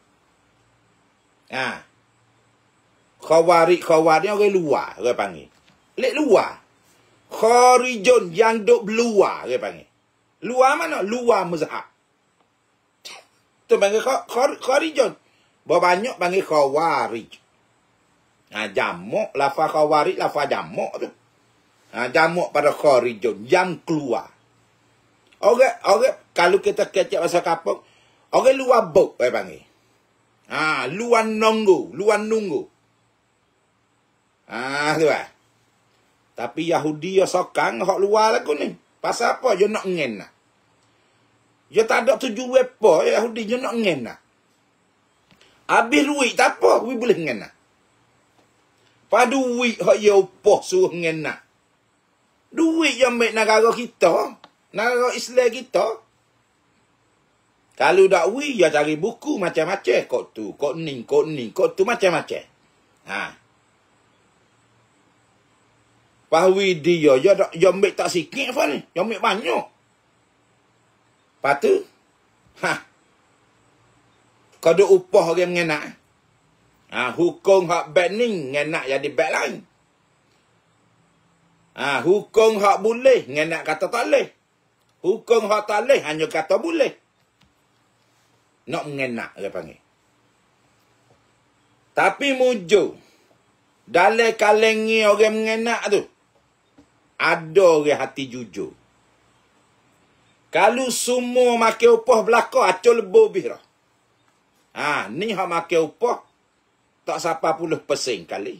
Speaker 1: Ah. Khawarij, khawarij orang luar, orang panggil. Lek luar. Kharijun yang duk luar, orang panggil. Luar mana? Luar mazhab. Tu panggil kharijun. Banyak panggil khawarij. Ha, jamak, lafaz khawarij, lafaz jamak tu. Ha, jamak pada kharijun, yang keluar. Orang, orang, kalau kita kecek bahasa kapung, orang luar buk, saya panggil. Ha, luar nunggu, luar nunggu. Ha, tu lah. Tapi Yahudi ya sokang, hak luar lagu ni. Pasal apa? Dia nak ngen nak. Dia tak ada tujuan apa, Yahudi dia nak ngen nak. Habis duit tak apa, we boleh ngen nak. Pada duit hak ya upah suruh ngen nak. Duit yang baik negara kita, negara Islam kita. Kalau dak wi ya cari buku macam-macam, kok tu, kok ni, kok ni, kok tu macam-macam. Ha. Pahwi dia ya dak ya baik tak sikit apa ni, ya baik banyak. Patu. Ha. Kau upah orang ngenak. Ha, hukum hak baik ni ngenak jadi baik lain. Ah, hukum hak boleh, ngenak kata tak boleh. Hukum hak tak boleh, hanya kata boleh. Nak mengenak, dia panggil. Tapi mujur, dalam kalengi orang mengenak tu, ada orang hati jujur. Kalau semua makan upah belakang, acul lebih lebih dah. Ha, ni hak makan upah, tak sampai puluh persen kali.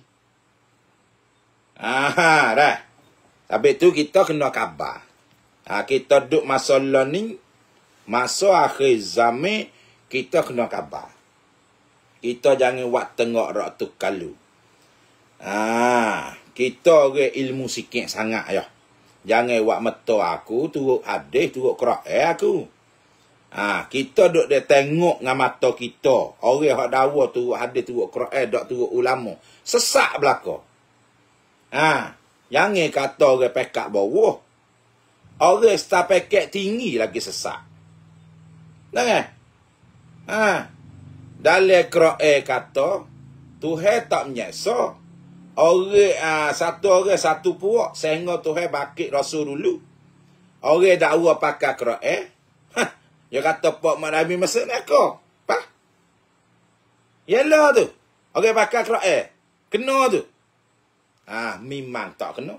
Speaker 1: Ha, dah. Habis tu kita kena khabar. Ha, kita duduk masa ni, masa akhir zaman, kita kena khabar. Kita jangan buat tengok rak tu kalu. Ha, kita orang ilmu sikit sangat ya. Jangan buat mata aku, turut hadis, turut Quran aku. Ha, kita duduk dia tengok dengan mata kita. Orang yang dakwa turut hadis, turut Quran, dok turut ulama. Sesak belaka. Ha, jangan kata orang pekat bawah. Orang start pekat tinggi lagi sesak. Jangan. Ha, dalam Quran kata, Tuhan tak menyeksa. Orang uh, satu orang satu puak sehingga Tuhan bakit Rasul dulu. Orang dakwa pakai Quran. Hah, dia kata pak mak Nabi masuk neraka. Apa? Yalah tu. Orang pakai Quran. Kena tu. Ah, memang tak kena.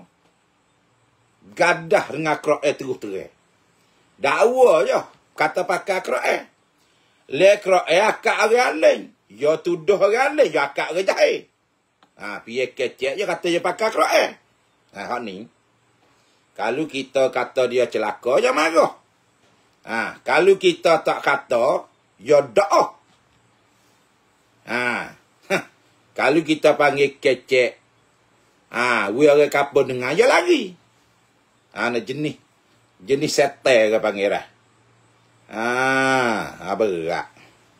Speaker 1: Gadah dengan Quran terus terang. Dakwa je kata pakai Quran. Le Quran akak orang lain. Ya tuduh orang lain, ya akak orang jahil. Ha, piye kecek je kata dia pakai Quran. Ha, hak ni. Kalau kita kata dia celaka, je marah. Ha, kalau kita tak kata, ya doa. Ha, kalau kita panggil kecek, ha, we orang kapur dengar, ya lagi. Ha, ni jenis, jenis setel ke panggil dah. Ha, berat.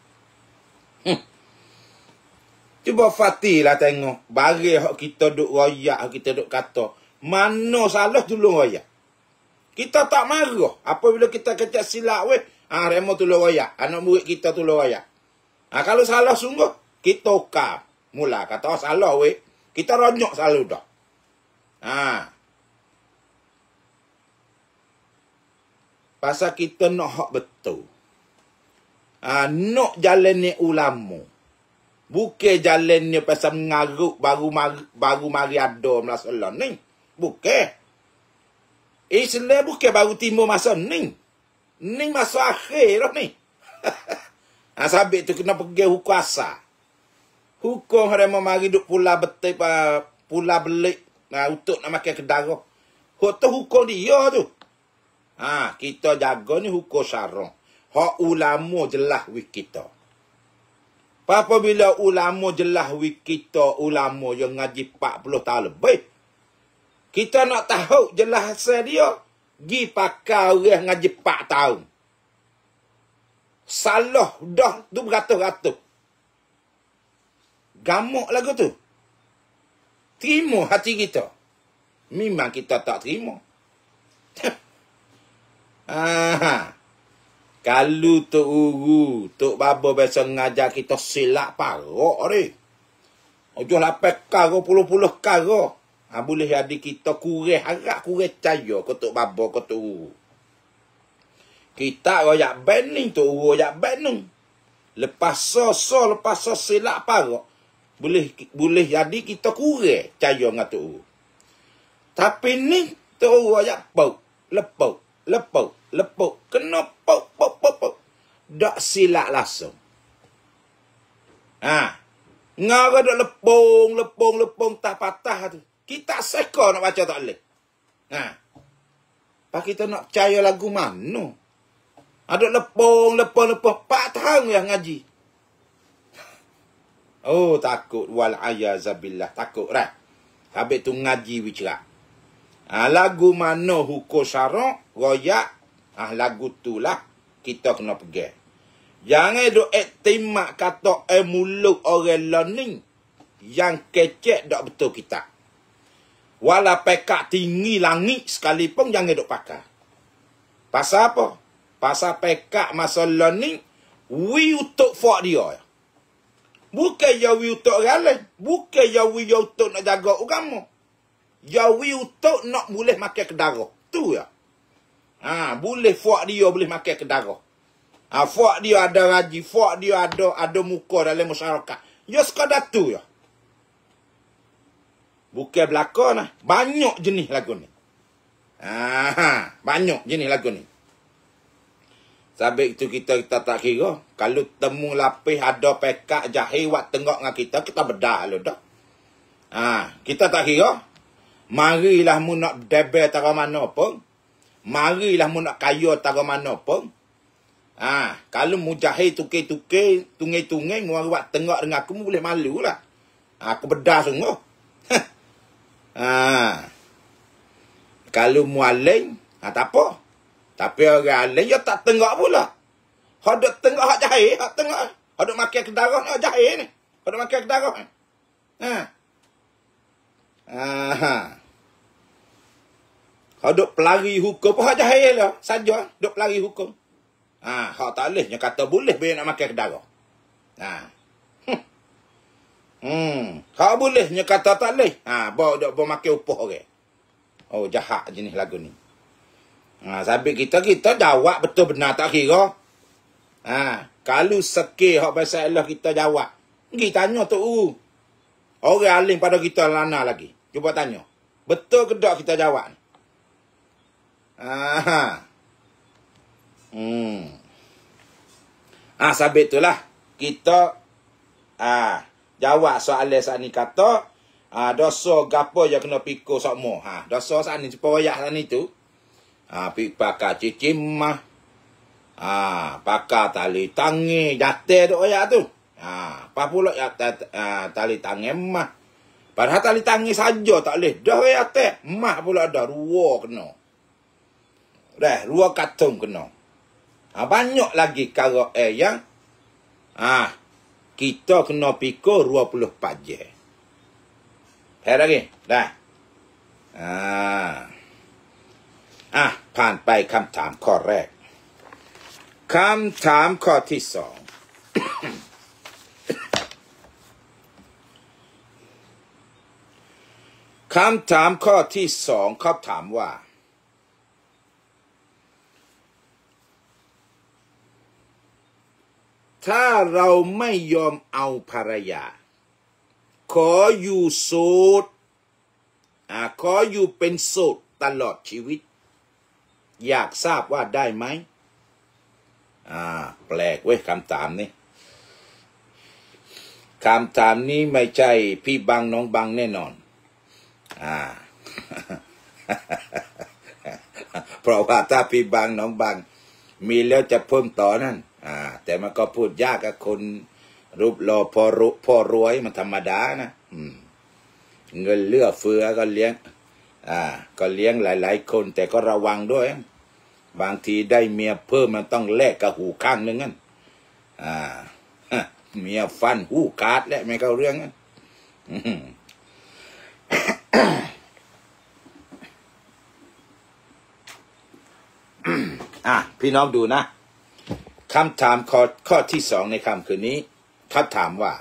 Speaker 1: Cuba Fatih lah tengok. Bagi hak kita duk royak, kita duk kata. Mana salah tolong royak. Kita tak marah. Apabila kita kecek silap weh. Ah, ha, remo tolong royak. Anak murid kita tolong royak. Ah, ha, kalau salah sungguh, kita okam. Mula kata oh, salah weh. Kita ronyok selalu dah. Ah. Ha. Pasal kita nak hak betul. Ah, ha, nak jalan ni ulama. Bukan jalan ni pasal mengaruk baru mari, baru mari ada masa ni. Bukan. Islam bukan baru timbul masa ni. Ni masa akhir dah ni. Ha, sabit tu kena pergi hukum asal. Hukum hari mari duk pula betul pa pula belik nah, untuk nak makan kedara. Hak tu hukum dia tu. Ha, kita jaga ni hukum syarah. Hak ulama jelas wik kita. Apabila ulama jelas wik kita, ulama yang ngaji empat puluh tahun lebih. Kita nak tahu jelas asal dia, gi pakai orang ngaji empat tahun. Salah dah tu beratus-ratus. Gamuk lagu tu. Terima hati kita. Memang kita tak terima. Ah. Kalau Tok Guru, Tok Baba biasa ngajar kita silap parok ni. Ojo lapai karo puluh-puluh karo. Ha, boleh jadi kita kurang harap, kurang cahaya ke Tok Baba ke Tok Guru. Kita royak bening, Tok Guru royak bening. Lepas so-so, lepas so silap parok. Boleh boleh jadi kita kurang cahaya dengan Tok Guru. Tapi ni, Tok Guru royak pau, lepau, lepau. Lepuk. Kena pok, pok, pok, pok. Tak silap langsung. Ha. Ngara dok lepung, lepung, lepung, tak patah tu. Kita seka nak baca tak boleh. Ha. Pak kita nak percaya lagu mana? Ada lepung, lepung, lepung. Pak tahun yang ngaji. Oh, takut. Wal-ayazabillah. Takut, right? Habis tu ngaji bicara. Ha, lagu mana hukum syarak, royak, ah lagu tu lah kita kena pergi. Jangan duk iktimak kata eh mulut orang learning yang kecek tak betul kita. Walau pekak tinggi langit sekalipun jangan duk pakai. Pasal apa? Pasal pekak masa learning we untuk fak dia. Bukan ya we untuk orang lain, bukan ya we untuk nak jaga agama. Jawi untuk nak boleh makan kedara. Tu ya. Ah, boleh fuak dia boleh makan kedara. Ah, fuak dia ada gaji, fuak dia ada ada muka dalam masyarakat. Ya sekadar tu ya. Bukan belakang lah. Banyak jenis lagu ni. Ah, banyak jenis lagu ni. Sebab itu kita kita tak kira. Kalau temu lapis ada pekak jahil wak tengok dengan kita, kita bedah lu dah. Ah, kita tak kira. Marilah mu nak debel tara mana pun. Marilah mu nak kaya tara mana pun. Ah, kalau mu jahil tukar-tukar, tungai-tungai mu wak tengok dengan aku mu boleh malu lah. Ah, aku bedah sungguh. Ah. Kalau mu aling, ah tak apa. Tapi orang lain dia tak tengok pula. Hak duk tengok hak jahil, hak tengok. Hak duk makan kedara hak jahil ni. Hak duk makan kedara. Ha. Ha. Hak duk pelari hukum hak jahil lah saja, duk pelari hukum. Ha, hak tak boleh, dia kata boleh biar nak makan kedara. Ha. Hmm, hak boleh, dia kata tak boleh. Ha, bawa duk makan upah orang. Oh, jahat jenis lagu ni. Ha, sabit kita, kita jawab betul benar tak kira. Ha, kalau sekir hak bahasa Allah kita jawab. Pergi tanya tu. Uh, orang alim pada kita lana lagi. Cuba tanya. Betul ke tak kita jawab ni? Ha. Hmm. Ah, ha, sabit itulah. Kita ah, jawab soalan saat ni kata, ah, dosa gapo je kena pikul sokmo. Ha, dosa saat ni supaya saat ni tu. Ah, pi pakai cicimah. Ah, pakai tali tangi jatuh tu ayat tu. Ah, apa pula ya ah, tali tangi mah. Padahal tali tangi saja tak boleh. Dah ayat teh, mah pula ada ruah kena. Dah, ruah katung kena. Ah, banyak lagi cara eh yang ah, kita kena pikul dua puluh empat jam. Hai lagi. Dah. Ah.อ่ะผ่านไปคำถามข้อแรกคำถามข้อที่สอง คำถามข้อที่สองเขาถามว่าถ้าเราไม่ยอมเอาภรรยาขออยู่โสดอ่ะขออยู่เป็นโสดตลอดชีวิตอยากทราบว่าได้ไหมอ่าแปลกเว้ยคำถามนี้คำถามนี้ไม่ใช่พี่บังน้องบังแน่นอนอ่า เพราะว่าถ้าพี่บังน้องบังมีแล้วจะเพิ่มต่อนั่นอ่าแต่มันก็พูดยากกับคนรูปหล่อพอรุพอรวยมันธรรมดานะอืมเงินเลือเฟือก็เลี้ยงอ่าก็เลี้ยงหลายๆคนแต่ก็ระวังด้วยบางทีได้เมียเพิ่มมันต้องแลกกับหูข้างนึงนั่นอ่าเมียฟันหูขาดและไม่เข้าเรื่องนั่นอ่ะพี่น้องดูนะคำถามข้อข้อที่สองในค่ำคืนนี้เขาถามว่า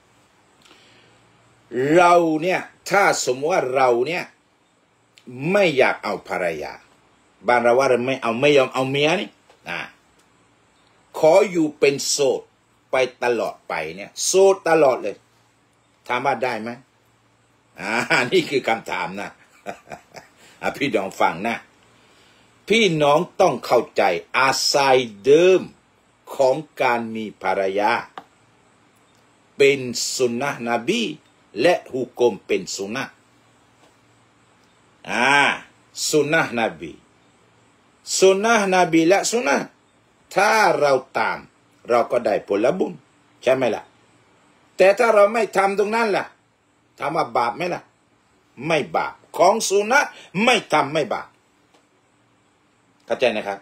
Speaker 1: เราเนี่ยถ้าสมมติว่าเราเนี่ยไม่อยากเอาภรรยาบ้านเราว่าเราไม่เอาไม่ยอมเอาเมียนี่นะขออยู่เป็นโสดไปตลอดไปเนี่ยโสดตลอดเลยถามว่าได้ไหมอ่านี่คือคำถามนะ พี่น้องฟังนะพี่น้องต้องเข้าใจอาศัยเดิมของการมีภรรยาเป็นสุนนะนบีและฮุกมเป็นสุนนะอ่าสุนนะนบีสุนนะนบีและสุนนะถ้าเราตามเราก็ได้ผลบุญใช่ไหมล่ะแต่ถ้าเราไม่ทำตรงนั้นล่ะถามว่าบาปไหมล่ะไม่บาปของสุนนะไม่ทำไม่บาปเข้าใจนะครับ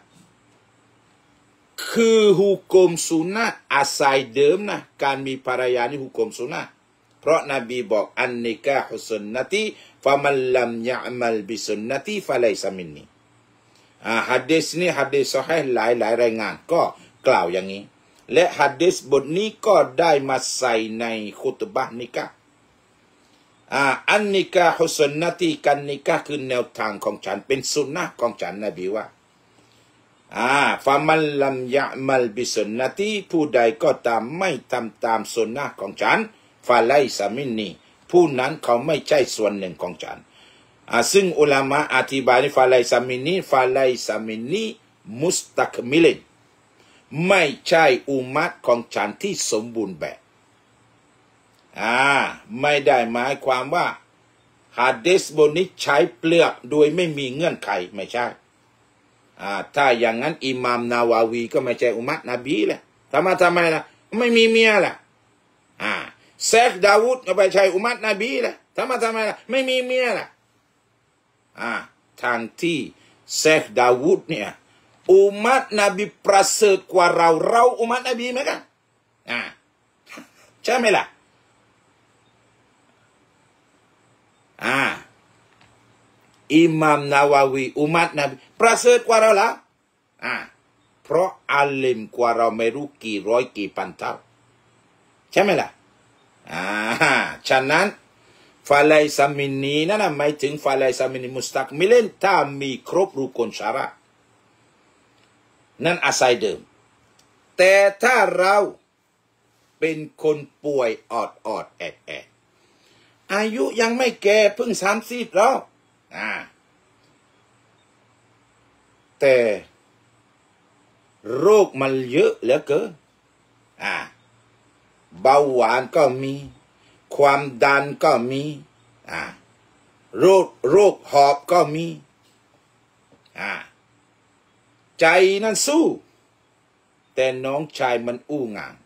Speaker 1: คือฮุกมสุนนะอาศัยเดิมนะการมีภรรยานี่ฮุกมสุนนะเพราะนบีบอกอันนิกาฮุสุนนะตีฟะมันลัมยะมัลบิสุนนะตีฟะไลซะมินนีอ่าหะดีษนี้หะดีษซอฮีฮ์หลายหลายรายงานก็กล่าวอย่างนี้และหะดีษบทนี้ก็ได้มาใส่ในคุตบะห์นิกะห์อ่าอันนิกาฮุสุนนะตีกันนิกาคือแนวทางของฉันเป็นสุนนะของฉันนบีว่าอ่าฟามันลัมยะมัลบิสุนนะตีผู้ใดก็ตามไม่ทำตามสุนนะของฉันฟาไลซามินนีผู้นั้นเขาไม่ใช่ส่วนหนึ่งของฉันอ่าซึ่งอุลามะอธิบายฟาไลซามินนีฟาไลซามินนีมุสตักมิลินไม่ใช่อุมัตของฉันที่สมบูรณ์แบบอ่าไม่ได้หมายความว่าหะดีษบทนี้ใช้เปลือกโดยไม่มีเงื่อนไขไม่ใช่อ่าถ้าอย่างนั้นอิหม่ามนาวาวีก็ไม่ใช่อุมัตนบีแหละทำไมทำไมล่ะไม่มีเมียล่ะอ่าเชคดาวูดก็ไม่ใช่อุมัตนบีแหละทำไมทำไมล่ะไม่มีเมียล่ะอ่าทางที่เชคดาวูดเนี่ยอุมัตนบีประเสริฐกว่าเราเราอุมัตนบีไหมกันอ่าใช่ไหมล่ะอ่าอิหม่ามนาวาวีอุมัตนบีประเสริฐกว่าเราแล้วอ่าเพราะอาลิมกว่าเราไม่รู้กี่ร้อยกี่พันเท่าใช่ไหมล่ะอ่าฉะนั้นฟาไลซามินนีนั่นหมายถึงฟาไลซามินนีมุสตักมิเลนถ้ามีครบรุกลชาระนั่นอาศัยเดิมแต่ถ้าเราเป็นคนป่วยออดออดแอดแอดอายุยังไม่แก่เพิ่งสามสิบแล้วอ่าแต่โรคมันเยอะเหลือเกินอ่าเบาหวานก็มีความดันก็มีอ่าโรคโรคหอบก็มีอ่าใจนั้นสู้แต่น้องชายมันอู้งาน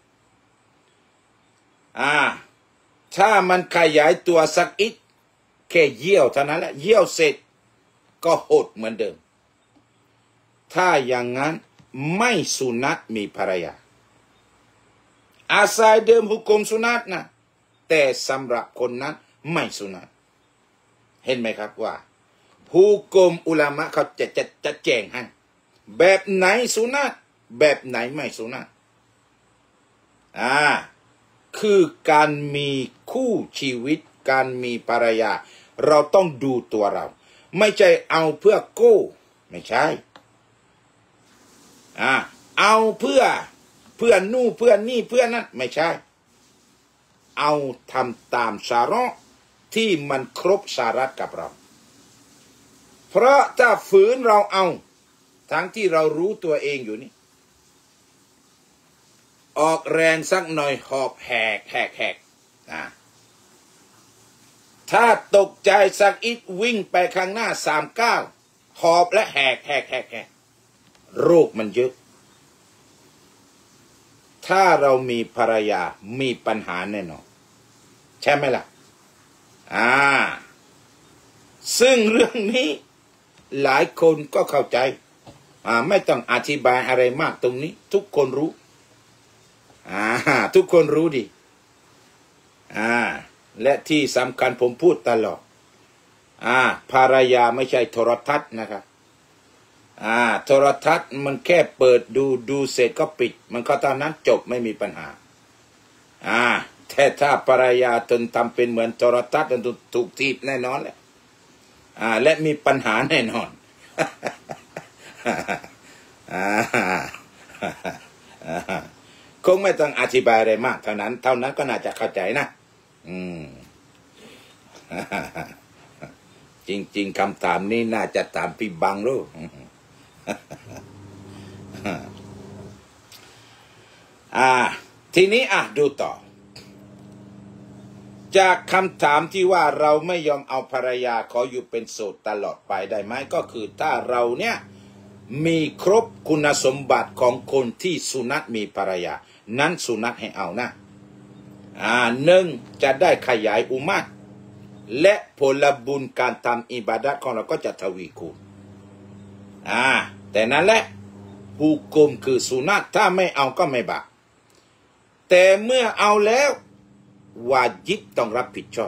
Speaker 1: อ่าถ้ามันขยายตัวสักอิดแค่เยี่ยวเท่านั้นแหละเยี่ยวเสร็จก็หดเหมือนเดิมถ้าอย่างนั้นไม่สุนัตมีภรรยาอาศัยเดิมหุกมสุนัตนะแต่สำหรับคนนั้นไม่สุนัตเห็นไหมครับว่าหุกมอุลามะเขาจะจะจะแจ้งให้แบบไหนสุนัตแบบไหนไม่สุนัตอ่าคือการมีคู่ชีวิตการมีภรรยาเราต้องดูตัวเราไม่ใช่เอาเพื่อโก้ไม่ใช่อ่าเอาเพื่อเพื่อนนู่เพื่อนนี่เพื่อนนั้นไม่ใช่เอาทำตามสาระที่มันครบสาระกับเราเพราะถ้าฝืนเราเอาทั้งที่เรารู้ตัวเองอยู่นี่ออกแรงสักหน่อยหอบแหกแหกแหกนะถ้าตกใจสักอิดวิ่งไปข้างหน้าสามเก้าหอบและแหกแหกแหกแหกโรคมันเยอะถ้าเรามีภรรยามีปัญหาแน่นอนใช่ไหมล่ะอ่าซึ่งเรื่องนี้หลายคนก็เข้าใจอ่าไม่ต้องอธิบายอะไรมากตรงนี้ทุกคนรู้อ่าทุกคนรู้ดีอ่าและที่สำคัญผมพูดตลอดอ่าภรรยาไม่ใช่โทรทัศน์นะครับอ่าโทรทัศน์มันแค่เปิดดูดูเสร็จก็ปิดมันก็ตอนนั้นจบไม่มีปัญหาอ่าแต่ถ้าภรรยาตนทำเป็นเหมือนโทรทัศน์มันถูกทีบแน่นอนแหละอ่าและมีปัญหาแน่นอนอ่าคงไม่ต้องอธิบายอะไรมากเท่านั้นเท่านั้นก็น่าจะเข้าใจนะอืมจริงๆคำถามนี้น่าจะถามพี่บังรู้อ่าทีนี้อ่ะดูต่อจากคำถามที่ว่าเราไม่ยอมเอาภรรยาขออยู่เป็นโสดตลอดไปได้ไหมก็คือถ้าเราเนี่ยมีครบคุณสมบัติของคนที่สุนัตมีภรรยานั้นสุนัตให้เอานะอ่าหนึ่งจะได้ขยายอุมาและผลบุญการทำอิบาดะห์ของเราก็จะทวีคูณอ่าแต่นั่นแหละหุกมคือสุนัตถ้าไม่เอาก็ไม่บาปแต่เมื่อเอาแล้ววาญิบต้องรับผิดชอบ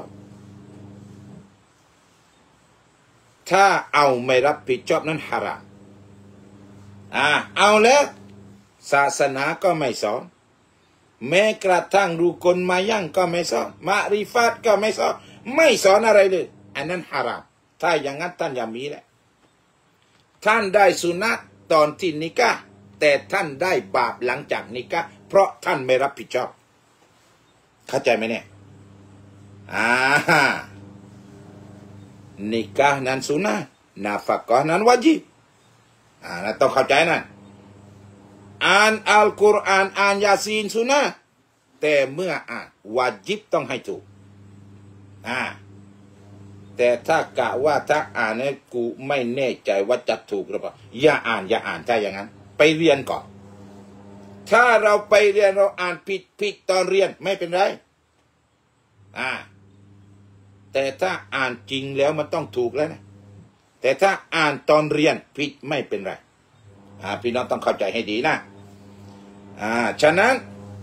Speaker 1: ถ้าเอาไม่รับผิดชอบนั้นฮารามอ่าเอาแล้วศาสนาก็ไม่สอนแม้กระทั่งรูกลมายั่งก็ไม่สอนมาริฟัตก็ไม่สอนไม่สอนอะไรเลยอันนั้นฮารามถ้าอย่างนั้นท่านอย่ามีแหละท่านได้สุนัตตอนที่นิกะห์แต่ท่านได้บาปหลังจากนิกะห์เพราะท่านไม่รับผิดชอบเข้าใจไหมเนี่ยอ่านิกะห์นั้นสุนัตนาฟักะห์นั้นวาญิบอ่าต้องเข้าใจนะอ่านอัลกุรอานอ่านยาซีนสุนัตแต่เมื่ออ่านวาญิบต้องให้ถูกอ่าแต่ถ้ากะว่าถ้าอ่านเนี่ยกูไม่แน่ใจว่าจะถูกหรือเปล่าอย่าอ่านอย่าอ่านถ้าอย่างนั้นไปเรียนก่อนถ้าเราไปเรียนเราอ่านผิดผิดตอนเรียนไม่เป็นไรอ่าแต่ถ้าอ่านจริงแล้วมันต้องถูกแล้วนะแต่ถ้าอ่านตอนเรียนผิดไม่เป็นไรอ่าพี่น้องต้องเข้าใจให้ดีนะอ่าฉะนั้น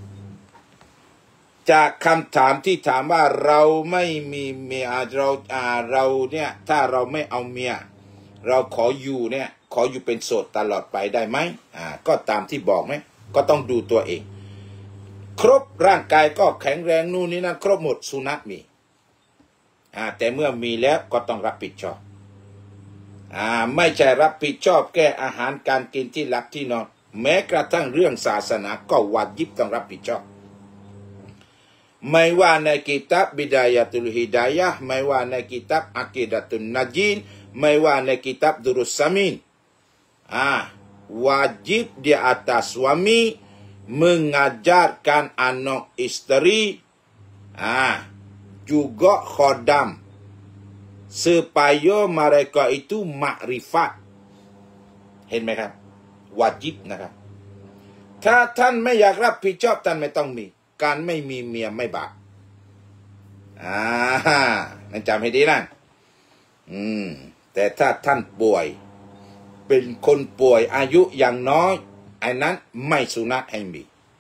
Speaker 1: จากคำถามที่ถามว่าเราไม่มีเมียเราอ่าเราเนี่ยถ้าเราไม่เอาเมียเราขออยู่เนี่ยขออยู่เป็นโสดตลอดไปได้ไหมอ่าก็ตามที่บอกไหมก็ต้องดูตัวเองครบร่างกายก็แข็งแรงนู่นนี่นั่นครบหมดสุนัตมีอ่าแต่เมื่อมีแล้วก็ต้องรับผิดชอบอ่าไม่ใช่รับผิดชอบแค่อาหารการกินที่หลับที่นอนแม้กระทั่งเรื่องศาสนาก็วาญิบต้องรับผิดชอบไม่ว่าในกิตับบิดายาตุลฮิดายะห์ไม่ว่าในกิตับอะกีดะตุนนาจีนไม่ว่าในกิตับดุรุสซามินอ่าวาญิบdi atas suami mengajarkan anak istri ah juga khodam supaya mereka itu makrifat เห็นไหมครับวาญิบนะครับถ้าท่านไม่อยากรับผิดชอบท่านไม่ต้องมีการไม่มีเมียไม่บาปอ่านั่นจำให้ดีนะอืมแต่ถ้าท่านป่วยเป็นคนป่วยอายุอย่างน้อยไอ้นั้นไม่สุนัตให้มี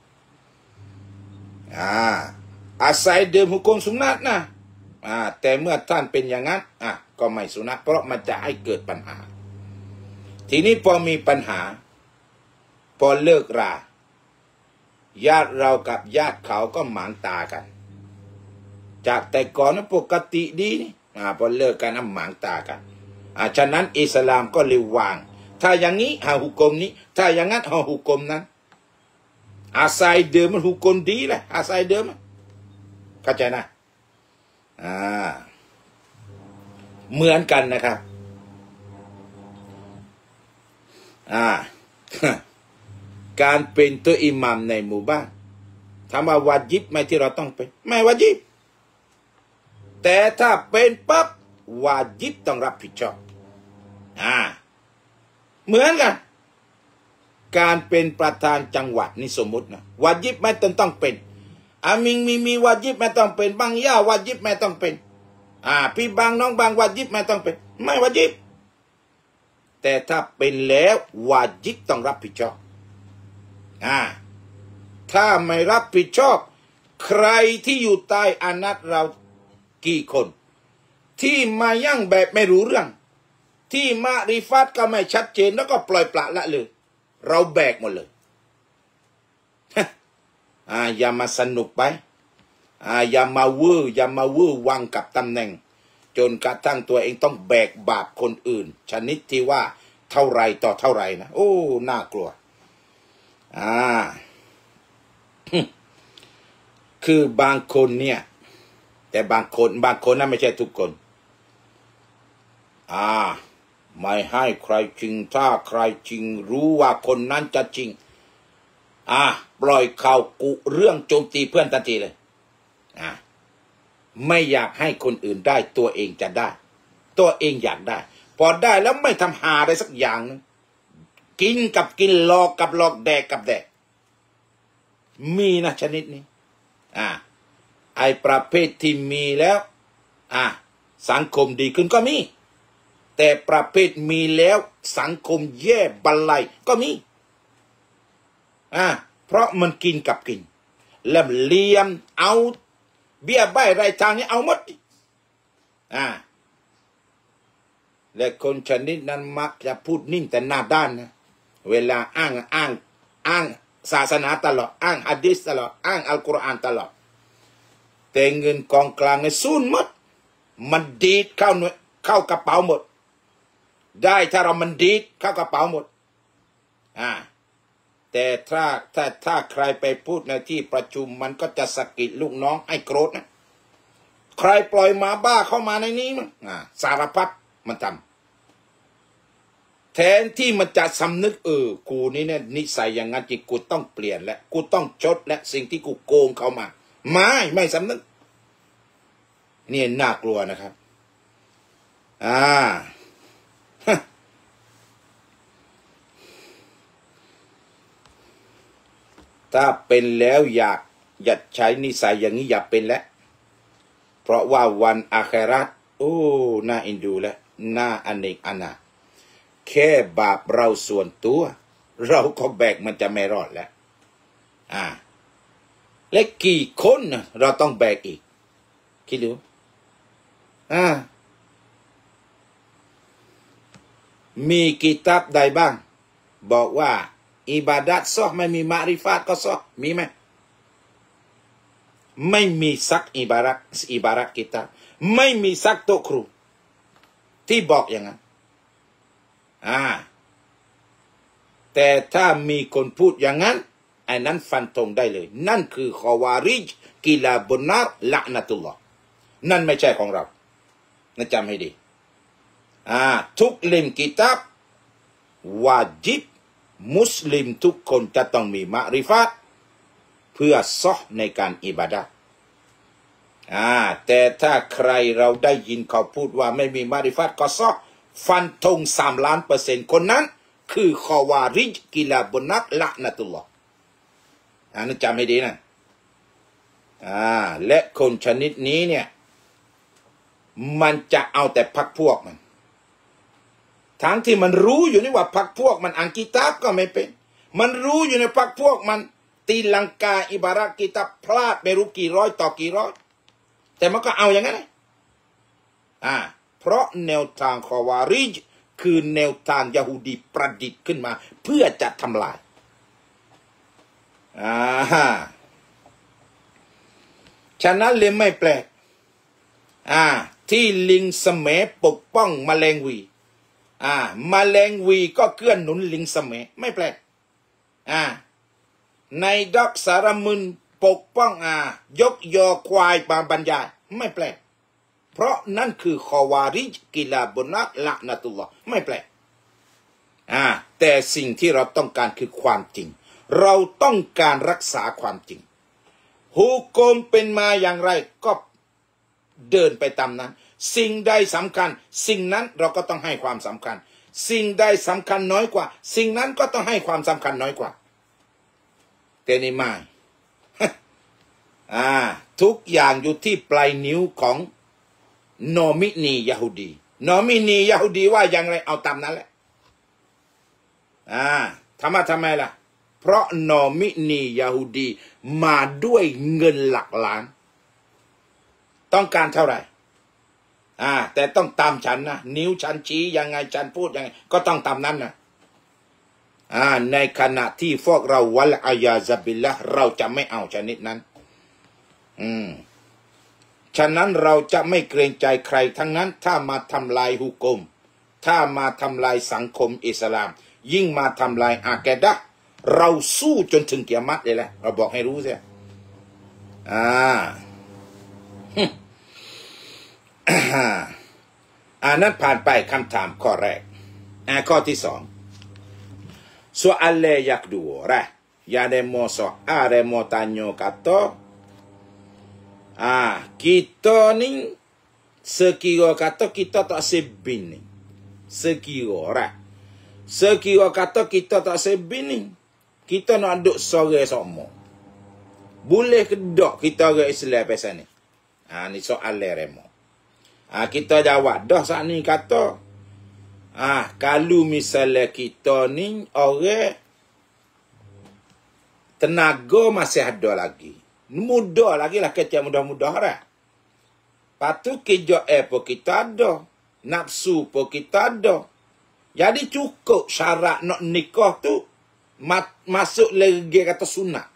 Speaker 1: อ่าอาศัยเดิมหุกมสุนัตนะอ่าแต่เมื่อท่านเป็นอย่างนั้นอ่ะก็ไม่สุนัตเพราะมันจะให้เกิดปัญหาทีนี้พอมีปัญหาพอเลิกราญาติเรากับญาติเขาก็หมางตากันจากแต่ก่อนนั้นปกติดีนี่อ่าพอเลิกกันนั้นหมางตากันอ่าฉะนั้นอิสลามก็เลยวางถ้าอย่างนี้หาหุกมนี้ถ้าอย่างนั้นหาหุกมนั้นอาศัยเดิมมันหุกมดีแหละอาศัยเดิมเข้าใจนะอ่าเหมือนกันนะครับอ่าการเป็นตัวอิหมัมในหมู่บ้านถามว่าวาญิบไหมที่เราต้องเป็นไม่วาญิบแต่ถ้าเป็นปั๊บวาญิบต้องรับผิดชอบอ่าเหมือนกันการเป็นประธานจังหวัดนี่สมมุตินะวาญิบไม่ต้องต้องเป็นอามิงมีมีวาญิบไม่ต้องเป็นบางย่าวาญิบไม่ต้องเป็นอ่าพี่บางน้องบางวาญิบไม่ต้องเป็นไม่วาญิบแต่ถ้าเป็นแล้ววาญิบต้องรับผิดชอบอ่าถ้าไม่รับผิดชอบใครที่อยู่ใต้อานัตเรากี่คนที่มายั่งแบบไม่รู้เรื่องที่มาริฟัตก็ไม่ชัดเจนแล้วก็ปล่อยปละละเลยเราแบกหมดเลยอ่าอย่ามาสนุกไปอ่าอย่ามาเวอร์อย่ามาเวอร์วังกับตำแหน่งจนกระทั่งตัวเองต้องแบกบาปคนอื่นชนิดที่ว่าเท่าไรต่อเท่าไรนะโอ้น่ากลัวอ่า คือบางคนเนี่ยแต่บางคนบางคนนั้นไม่ใช่ทุกคนอ่าไม่ให้ใครจริงถ้าใครจริงรู้ว่าคนนั้นจะจริงอ่าปล่อยข่าวกุเรื่องโจมตีเพื่อนทันทีเลยอ่าไม่อยากให้คนอื่นได้ตัวเองจะได้ตัวเองอยากได้พอได้แล้วไม่ทำหาอะไรสักอย่างนึงกินกับกินหลอกกับหลอกแดกกับแดกมีนะชนิดนี้อ่าไอประเภทที่มีแล้วอ่าสังคมดีขึ้นก็มีแต่ประเภทมีแล้วสังคมแย่บันไลก็มีอ่าเพราะมันกินกับกินแล้วเลี้ยมเอาเบี้ยใบไรทางนี้เอาหมดอ่าและคนชนิดนั้นมักจะพูดนิ่งแต่หน้าด้านนะเวลาอ้างอ้างอ้างศาสนาตลอดอ้างหะดีษตลอดอ้างอัลกุรอานตลอดแต่เงินกองกลางในสูญหมดมันดีดเข้าเข้ากระเป๋าหมดได้ถ้าเรามันดีดเข้ากระเป๋าหมดอ่าแต่ถ้าถ้าถ้าใครไปพูดในที่ประชุมมันก็จะสะกิดลูกน้องให้โกรธนะใครปล่อยหมาบ้าเข้ามาในนี้มั้งอ่าสารพัดมันทำแทนที่มันจะสำนึกเออกูนี่เนี่ยนิสัยอย่างนั้นจริงกูต้องเปลี่ยนและกูต้องชดและสิ่งที่กูโกงเขามาไม่ไม่สำนึกนี่น่ากลัวนะครับอ่าถ้าเป็นแล้วอยากอย่าใช้นิสัยอย่างนี้อย่าเป็นแล้วเพราะว่าวันอาคราตโอ้น่าอินดูและน่าอเนกอนาถแค่บาปเราส่วนตัวเราก็แบกมันจะไม่รอดแล้วอ่าและกี่คนเราต้องแบกอีกคิดดูอ่ามีกิตาบใดบ้างบอกว่าอิบาดัตซอไม่มีมาริฟาตก็ซอมีไหมไม่มีสักอิบารัตอิบารัตกิตาบไม่มีสักโตครูที่บอกอย่างนั้นอ่าแต่ถ้ามีคนพูดอย่างนั้นไอ้นั้นฟันธงได้เลยนั่นคือคอวาริจกิลาบุนาร์ละนะตุลลอฮ์นั่นไม่ใช่ของเรานะจำให้ดีอ่าทุกเล่มกิตาบวาจิบมุสลิมทุกคนจะต้องมีมะริฟาตเพื่อซอในการอิบาดะห์อ่าแต่ถ้าใครเราได้ยินเขาพูดว่าไม่มีมะริฟาตก็ซอฟันธงสามล้านเปอร์เซ็นต์คนนั้นคือคอวาริจกิลาบุนักละนะตุลลอฮ์อ่านึกจำให้ดีนะอ่าและคนชนิดนี้เนี่ยมันจะเอาแต่พักพวกมันทั้งที่มันรู้อยู่นี่ว่าพรรคพวกมันอ่านกิตาบก็ไม่เป็นมันรู้อยู่ในพรรคพวกมันตีลังกาอิบารักกิตาบพลาดไม่รู้กี่ร้อยต่อกี่ร้อยแต่มันก็เอาอย่างนั้นอ่าเพราะแนวทางคอวาริจคือแนวทางยะฮูดีประดิษฐ์ขึ้นมาเพื่อจะทำลายอ่าฉะนั้นเลยไม่แปลกอ่าที่ลิงเสมปกป้องแมลงวีอ่าแมลงวีก็เกื้อหนุนลิงเสมไม่แปลกอ่าในดอกสารมึนปกป้องอ่ายกยอควายมาบรรยายไม่แปลกเพราะนั่นคือคอวาริจกิลาบุนักละนะตุลลอฮ์ไม่แปลกอ่าแต่สิ่งที่เราต้องการคือความจริงเราต้องการรักษาความจริงฮุกมเป็นมาอย่างไรก็เดินไปตามนั้นสิ่งใดสำคัญสิ่งนั้นเราก็ต้องให้ความสำคัญสิ่งใดสำคัญน้อยกว่าสิ่งนั้นก็ต้องให้ความสำคัญน้อยกว่าแต่นี่ไม่ อ่าทุกอย่างอยู่ที่ปลายนิ้วของนอมินียะฮูดีนอมินียะฮูดีว่าอย่างไรเอาตามนั้นแหละอ่าทำไมทำไมล่ะเพราะนอมินียะฮูดีมาด้วยเงินหลักล้านต้องการเท่าไหร่อ่าแต่ต้องตามฉันนะนิ้วฉันชี้ยังไงฉันพูดยังไงก็ต้องตามนั้นนะอ่าในขณะที่พวกเราวัลอายาซะบิลละเราจะไม่เอาชนิดนั้นอืมฉะนั้นเราจะไม่เกรงใจใครทั้งนั้นถ้ามาทำลายฮุกมถ้ามาทำลายสังคมอิสลามยิ่งมาทำลายอากีดะห์เราสู้จนถึงกิยามะฮ์เลยแหละเราบอกให้รู้เสียอ่าอ่านั้นผ่านไปคำถามข้อแรกอ่าข้อที่สองsoal yang kedua lah yang demo soal demo tanya kata ah kita ni sekira kata kita tak sebin ni sekira lah sekira kata kita tak sebin ni kita nak duk sore sama boleh ke tak kita orang Islam pasal ni ah ni soal remo ah kita jawab dah saat ni kata ah kalau misalnya kita ni orang tenaga masih ada lagi muda lagi lah kecil mudah-mudah lah patu kerja eh pun kita ada nafsu pun kita ada jadi cukup syarat nak nikah tu masuk lagi kata sunat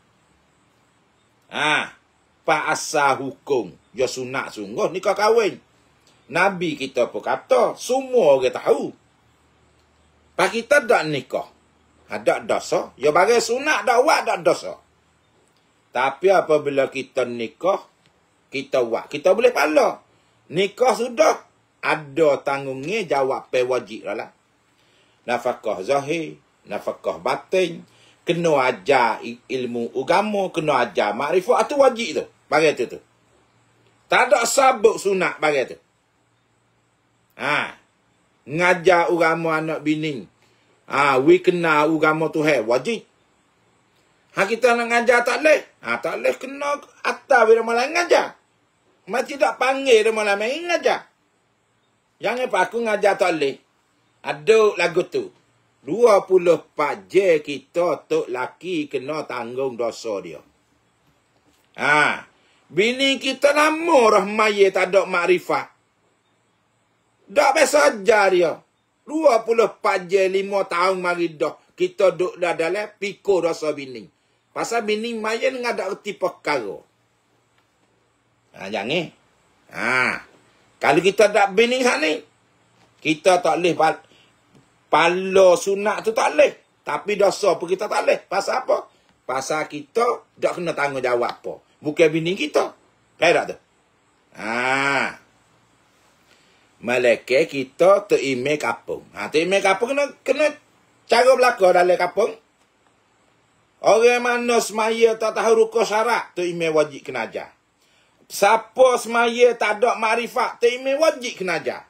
Speaker 1: ah pa asal hukum ya sunat sungguh nikah kahwin Nabi kita pun kata, semua orang tahu. Pak kita tak nikah. Ada dosa. Ya bagi sunat dak buat dak dosa. Tapi apabila kita nikah, kita buat. Kita boleh pahala. Nikah sudah. Ada tanggungnya jawab pe wajib lah. Nafkah zahir. Nafkah batin. Kena ajar ilmu agama. Kena ajar makrifat. Itu wajib tu. Bagi tu tu. Tak ada sabuk sunat bagi tu. Ha. Ngajar agama anak bini. Ha, we kena agama Tuhan wajib. Ha kita nak ngajar tak leh. Ha tak leh kena atas bila malam ngajar. Macam tak panggil dia malam main ngajar. Jangan apa aku ngajar tak leh. Ada lagu tu. dua puluh empat jam kita tok laki kena tanggung dosa dia. Ha. Bini kita lama rahmaya tak ada makrifat. Tak biasa ajar dia. dua puluh empat jam, lima tahun mari dah. Kita duduk dah dalam pikul rasa bini. Pasal bini main ngadak erti perkara. Ha, jangan. Ha. Kalau kita tak bini kat ni, kita tak boleh pal pala sunat tu tak boleh. Tapi dosa pun kita tak boleh. Pasal apa? Pasal kita tak kena tanggungjawab apa. Bukan bini kita. Kaya tak tu? Ha. Malaikat kita terima kapung. Ha, terima kapung kena kena cara berlaku dalam kapung. Orang mana semaya tak tahu rukun syarat, terima wajib kena ajar. Siapa semaya tak ada makrifat, terima wajib kena ajar.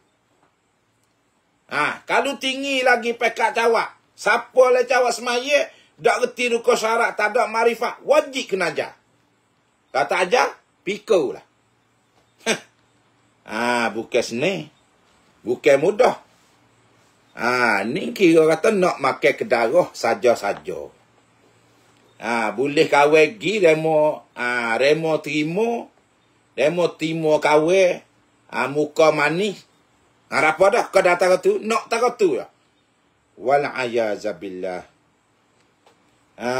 Speaker 1: Ha, kalau tinggi lagi pekat cawak. Siapa le cawak semaya tak reti rukun syarat, tak ada makrifat, wajib kena ajar. Kalau tak ajar, pikul lah. Ha, bukan seni. Bukan mudah. Ha, ni kira kata nak makan kedarah saja-saja. Ha, boleh kahwin gi remo, ha, remo terima, remo terima kahwin, ha, muka manis. Ha, apa dah kau datang tu? Nak tak tu ya. Wal ayazabillah. Ha.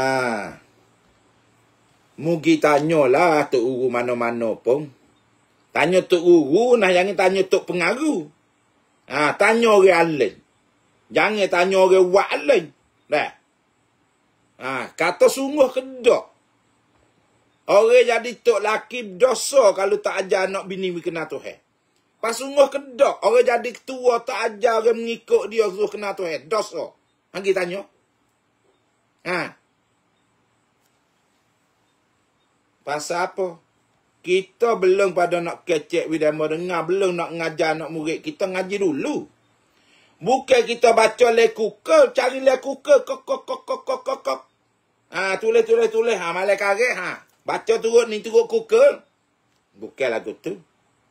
Speaker 1: Mugi tanyalah tok guru mana-mana pun. Tanya tok guru, nah jangan tanya tok pengaru. Ha, tanya orang alim. Jangan tanya orang wak alim. Dah. Ha, kata sungguh kedak. Orang jadi tok laki dosa kalau tak ajar anak bini kena Tuhan. Pas sungguh kedak. Orang jadi ketua tak ajar orang mengikut dia suruh kena Tuhan. Dosa. Ha, kita tanya. Ha. Pasal apa? Kita belum pada nak kecek widama dengar, belum nak ngajar anak murid kita ngaji dulu. Bukan kita baca le Google, cari le Google kok kok kok kok kok kok kok. Ha, tulis tulis tulis ha malai kare ha. Baca turut ni turut Google. Bukan lagu tu.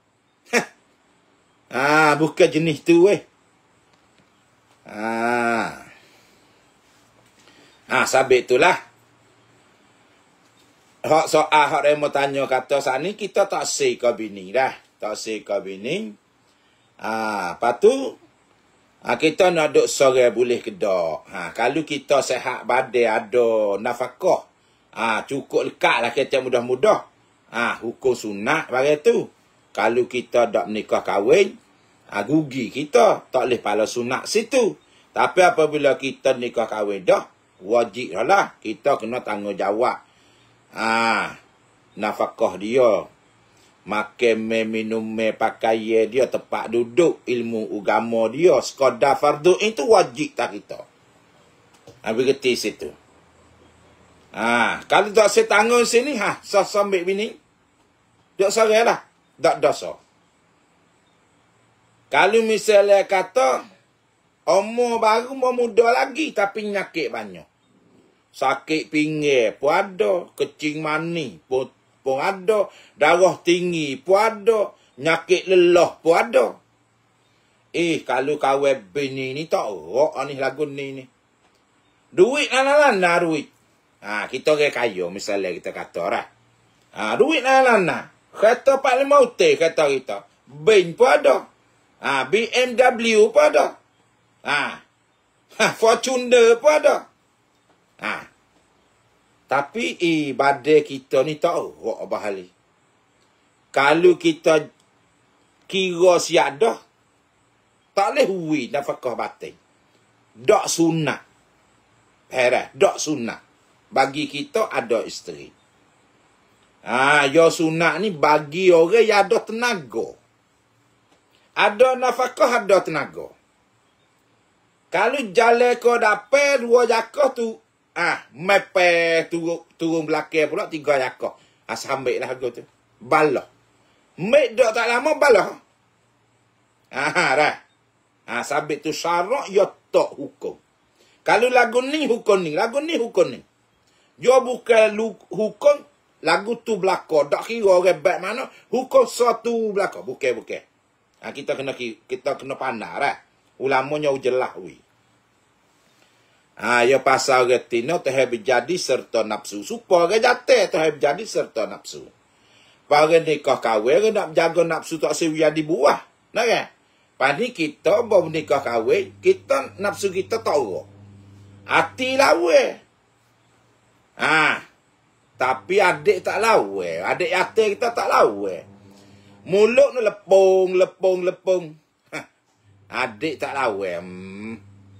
Speaker 1: Ha, bukan jenis tu weh. Ha. Ha, sabit itulah. Hak soal hak remo tanya kata saat ni kita tak say ke bini dah. Tak say ke bini. Ah, lepas tu ha, kita nak duk sore boleh kedak. Ha, kalau kita sehat badai ada nafkah. Ah, ha, cukup lekat lah kita mudah-mudah. Ah, ha, hukum sunat bagi tu. Kalau kita dak menikah kahwin, ah ha, rugi kita tak boleh pala sunat situ. Tapi apabila kita nikah kahwin dah, wajib lah kita kena tanggungjawab. Ah, nafkah dia, makan me minum me pakai dia, tempat duduk, ilmu agama dia, sekadar fardu itu wajib tak kita. Habis geti situ. Ah, kalau tak saya tanggung sini ha, sah sambil bini. Tak sore lah, tak dosa. Kalau misalnya kata umur baru mau muda lagi tapi nyakit banyak. Sakit pinggir pun ada, kecing mani pun, pun ada, darah tinggi pun ada, nyakit lelah pun ada. Eh, kalau kahwin bini ni tak rok ni lagu ni ni. Duit lana-lana duit. Ha, kita orang kaya misalnya kita kata lah. Ha, duit lana-lana. Kereta Pak Limau T kata kita. Ben pun ada. Ha, B M W pun ada. Ha, ha Fortuner pun ada. Ha. Tapi ibadah kita ni tak rok bahali. Kalau kita kira siap dah. Tak boleh hui nafkah batin. Dak sunat. Heran, dak sunat. Bagi kita ada isteri. Ah, yo sunat ni bagi orang yang ada tenaga. Ada nafkah, ada tenaga. Kalau jalan kau dapat dua jakah tu, ah, mepe turun turun belakang pula tiga jakah. Ah, sambil lah aku tu. Balah. Mek dak tak lama balah. Ah, dah. Ah, sabit tu syarak ya tak hukum. Kalau lagu ni hukum ni, lagu ni hukum ni. Yo bukan hukum lagu tu belaka, dak kira orang baik mana, hukum satu belaka, bukan bukan. Ah, kita kena kita kena pandai dah. Ulamanya jelas wi. Ah, ya pasal retina teh berjadi serta nafsu. Supaya orang jatuh teh berjadi serta nafsu. Para nikah kahwin nak jaga nafsu tak sewiya di buah. Nah kan? Pani kita baru nikah kahwin, kita nafsu kita tak urut. Hati lawe. Ah. Tapi adik tak lawe. Adik yatim kita tak lawe. Mulut ni lepung, lepung, lepung. Adik tak lawe. Hmm.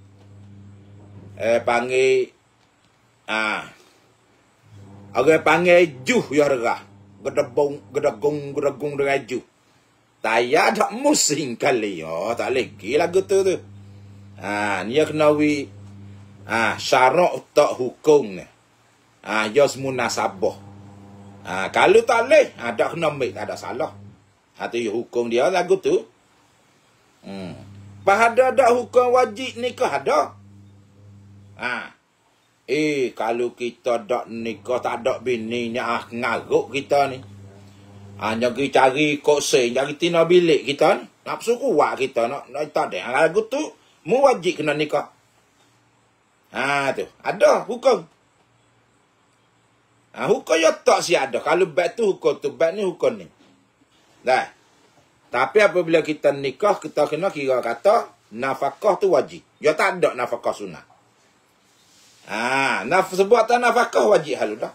Speaker 1: Eh, panggil. Ah. Orang panggil juh ya regah. Gedebong, gedegong, gedegong dengan juh. Taya tak musim kali. Oh, tak lagi lagu tu tu. Ah, ni kena wi. Ah, syarak tak hukum ni. Ah, yos munasabah. Ah, kalau tak leh, ada kena ambil, tak ada salah. Hati hukum dia lagu tu. Hmm. Pada ada hukum wajib nikah ada. Ah. Eh, kalau kita dak nikah tak ada bini ni ah ngaruk kita ni. Ah, nyagi cari kok sen, cari tina bilik kita ni. Nafsu kuat kita nak nak tak ada. Lagu tu mu wajib kena nikah. Ah tu, ada hukum. Ah, hukum ya tak si ada. Kalau bab tu hukum tu, bab ni hukum ni. Dah. Tapi apabila kita nikah, kita kena kira kata nafkah tu wajib. Ya tak ada nafkah sunat. Ah, naf sebab tak nafkah wajib halu dah.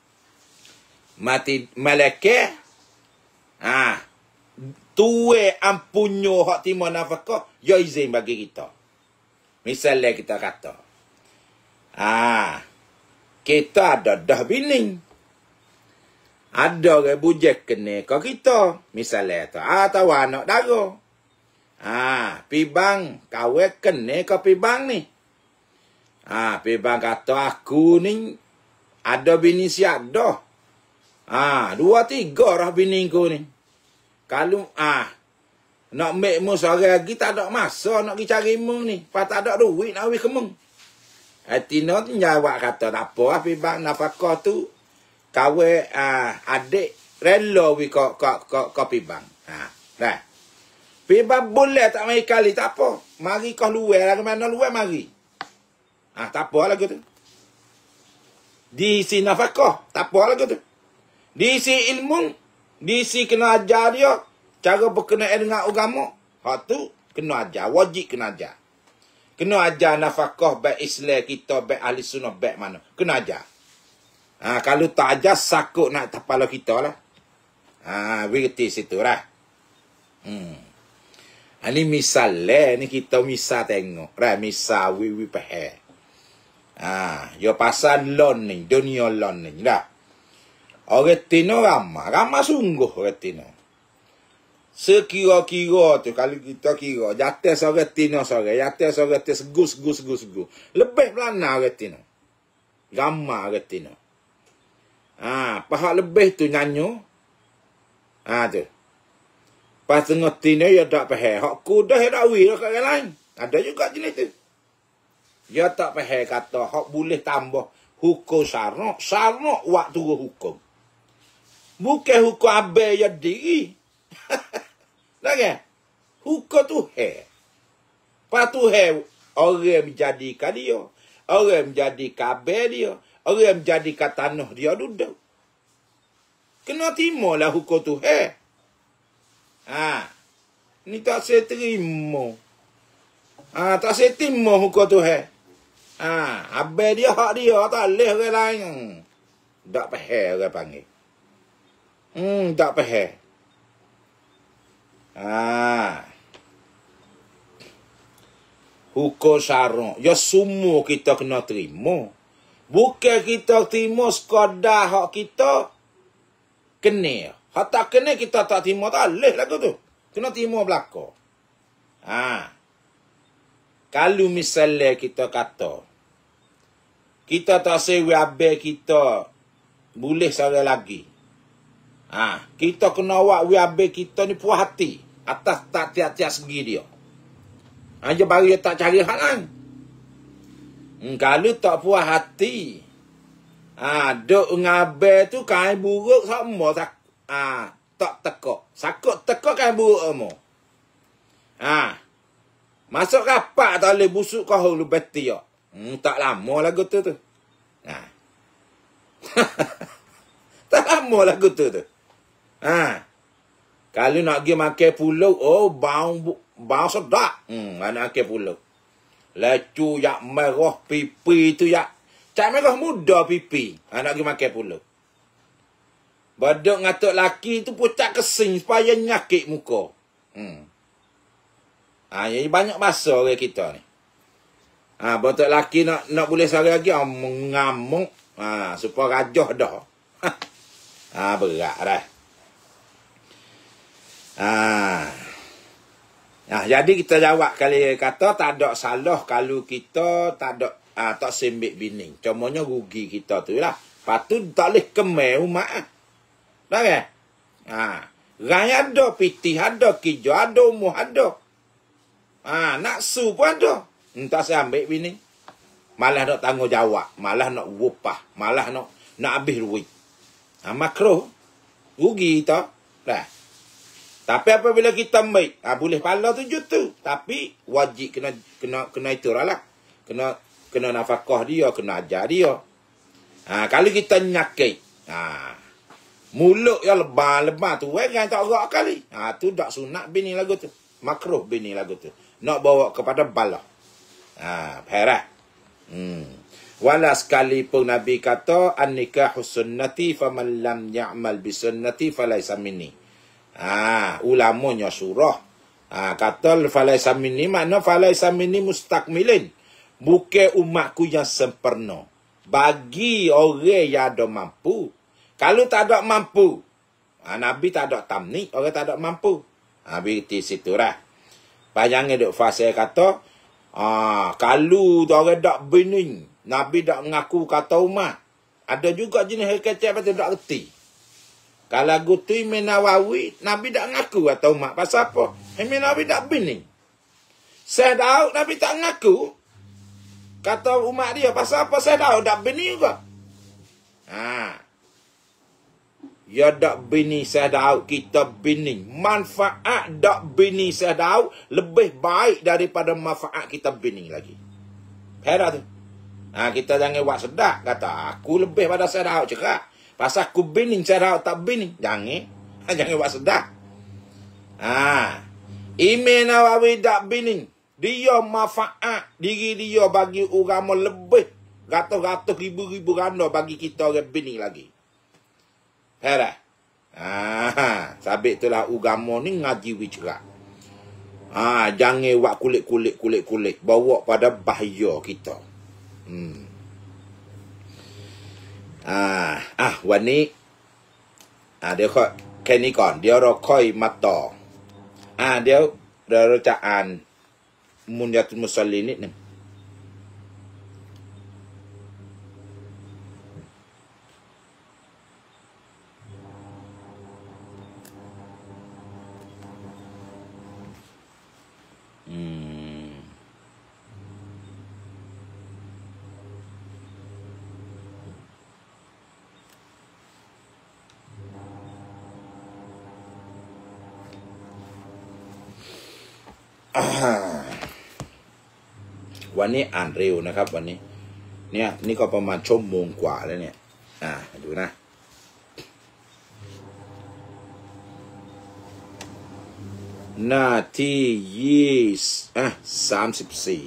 Speaker 1: Mati malaikat. Ah. Tuwe ampunyo hak timo nafkah, ya izin bagi kita. Misalnya kita kata, ah, kita ada dah bini. Ada orang bujek kena ke kita. Misalnya tu, ah, tahu anak dara. Ah, pibang kawin kena ke pibang ni. Ah, pibang kata aku ni ada bini siap dah. Ah, dua tiga dah bini ku ni. Kalau ah nak make mu seorang lagi tak ada masa nak pergi cari mu ni. Pas tak ada duit nak pergi ke mu. Atina tu jawab kata tak apa lah pibang nafkah tu kawin ah, adik rela pergi ke, ke, ke, ke pibang. Ha, dah. Pibang boleh tak mai kali tak apa. Mari kau luar lah ke mana luar mari. Ah, tak apa lah gitu. Diisi nafkah, tak apa lah gitu. Diisi ilmu, diisi kena ajar dia, cara berkenaan dengan agama. Hak tu kena ajar, wajib kena ajar. Kena ajar nafkah baik Islam kita, baik ahli sunnah, baik mana. Kena ajar. Ah, kalau tak ajar, sakut nak kepala kita lah. Ah, berarti situ lah. Hmm. Ini misal lah, ni kita misal tengok. Right, misal wiwi pahal. Ah, yo pasal lon ni, dunia lon ni dah. Orang Tino ramah, ramah sungguh orang Tino. Sekira-kira tu kalau kita kira, jatuh seorang Tino seorang, jatuh seorang Tino segus, segus, segus, segus. Lebih pelana orang Tino. Ramah orang Tino. Ah, pahak lebih tu nyanyo. Ah tu. Pas tengah Tino ya tak pahal. Hak kuda ya tak wih kat orang lain. Ada juga jenis tu. Ya tak pahal kata hak boleh tambah hukum syarak, syarak waktu hukum. Bukan hukum abai ya diri. Dah kan? Hukum tu he. Pas tu he orang menjadikan dia, orang menjadikan abai dia, orang menjadikan tanah dia duduk. Kena timalah hukum tu he. Ha. Ni tak saya terima. Ah, tak saya terima hukum tu he. Ah, abai dia hak dia tak leh orang lain. Tak pahal orang panggil. Hmm, tak pahal. Ah. Hukum syarak. Ya semua kita kena terima. Bukan kita terima sekadar hak kita kena. Hak tak kena kita tak terima tak boleh lagu tu. Kena terima belakang. Ha. Kalau misalnya kita kata kita tak sewa abang kita boleh seorang lagi. Ha, kita kena awak we abang kita ni puas hati atas tak tiap-tiap segi dia. Aja baru dia tak cari hal lain. Hmm, kalau tak puas hati, ah, duk ngabe tu kain buruk sama tak, ah, tak tekak. Sakut tekak kain buruk semua. Ah, masuk kapak tak boleh busuk kau lu beti ya. Hmm, tak lama lagu tu tu. Nah. Tak lama lagu tu tu. Ah. Kalau nak pergi makan pulau, oh bau bau sedap. Hmm, mana makan pulau. Lecu yak merah pipi tu yak. Cak merah muda pipi. Ha, nak pergi makan pulau. Baduk ngatuk laki tu pucat kesing supaya nyakit muka. Hmm. Ha, jadi banyak masa orang kita ni. Ha, baduk laki nak nak boleh sehari lagi, ha, mengamuk. Ha, supaya rajah dah. Ha, berat dah. Ah. Nah, jadi kita jawab kali kata tak ada salah kalau kita tak ada ah, tak sembik bini. Cumanya rugi kita tu lah. Patut tak boleh kemai umat. Dah kan? Ha. Rai ada, pitih ada, kijo ada, umuh ada. Ha, naksu pun ada. Entah saya ambil bini. Malah nak tanggungjawab, malah nak wupah, malah nak nak habis duit. Ha, makruh. Rugi kita. Dah. Tapi apabila kita baik, ah, boleh pala tujuh tu. Tapi wajib kena kena kena itu lah. Kena kena nafkah dia, kena ajar dia. Ah, kalau kita nyakit, ah, mulut yang lebah-lebah tu, eh, kan tak gerak kali. Ah, tu tak sunat bini lagu tu. Makruh bini lagu tu. Nak bawa kepada bala. Ah, herat. Hmm. Wala sekalipun Nabi kata, an-nikahu sunnati faman lam ya'mal bi sunnati falaysa minni. Ah, ulamanya surah. Ah, kata falaisa minni makna falaisa minni mustakmilin. Bukan umatku yang sempurna. Bagi orang yang ada mampu. Kalau tak ada mampu, ah, Nabi tak ada tamni, orang tak ada mampu. Nabi di situ lah. Bayangin duk fasa kata, ah, kalau orang tak bini, Nabi tak mengaku kata umat. Ada juga jenis kecil betul tak reti. Kalau gutu Imam Nawawi, Nabi tak ngaku atau mak pasal apa? Imam Nawawi tak bini. Saya tahu Nabi tak ngaku. Kata umat dia, pasal apa saya tahu tak bini juga. Ha. Ya tak bini saya tahu, kita bini. Manfaat tak bini saya tahu lebih baik daripada manfaat kita bini lagi. Heran tu. Ha, kita jangan buat sedap. Kata, aku lebih pada saya tahu cerak. Pasal aku bini, saya tak bini. Jangan. Jangan buat sedap. Ha. Imam Nawawi tak bini. Dia manfaat diri dia bagi agama lebih. Ratus-ratus ribu-ribu ganda bagi kita orang bini lagi. Heran. Ha. Sabit itulah agama ni ngaji wicerak. Ha. Jangan buat kulit-kulit-kulit-kulit. Bawa pada bahaya kita. Hmm. Ah, ah วันนี้อ่าเดี๋ยวค่อยแค่นี้ก่อนเดี๋ยวเราค่อยมาต่ออ่าเดี๋ยวเราจะอ่านมุนยาตุมุสลิมนิดนึงอืม วันนี้อ่านเร็วนะครับวันนี้เนี่ยนี่ก็ประมาณชั่วโมงกว่าแล้วเนี่ยอ่าดูนะหน้าที่ยี่อ่ะสามสิบสี่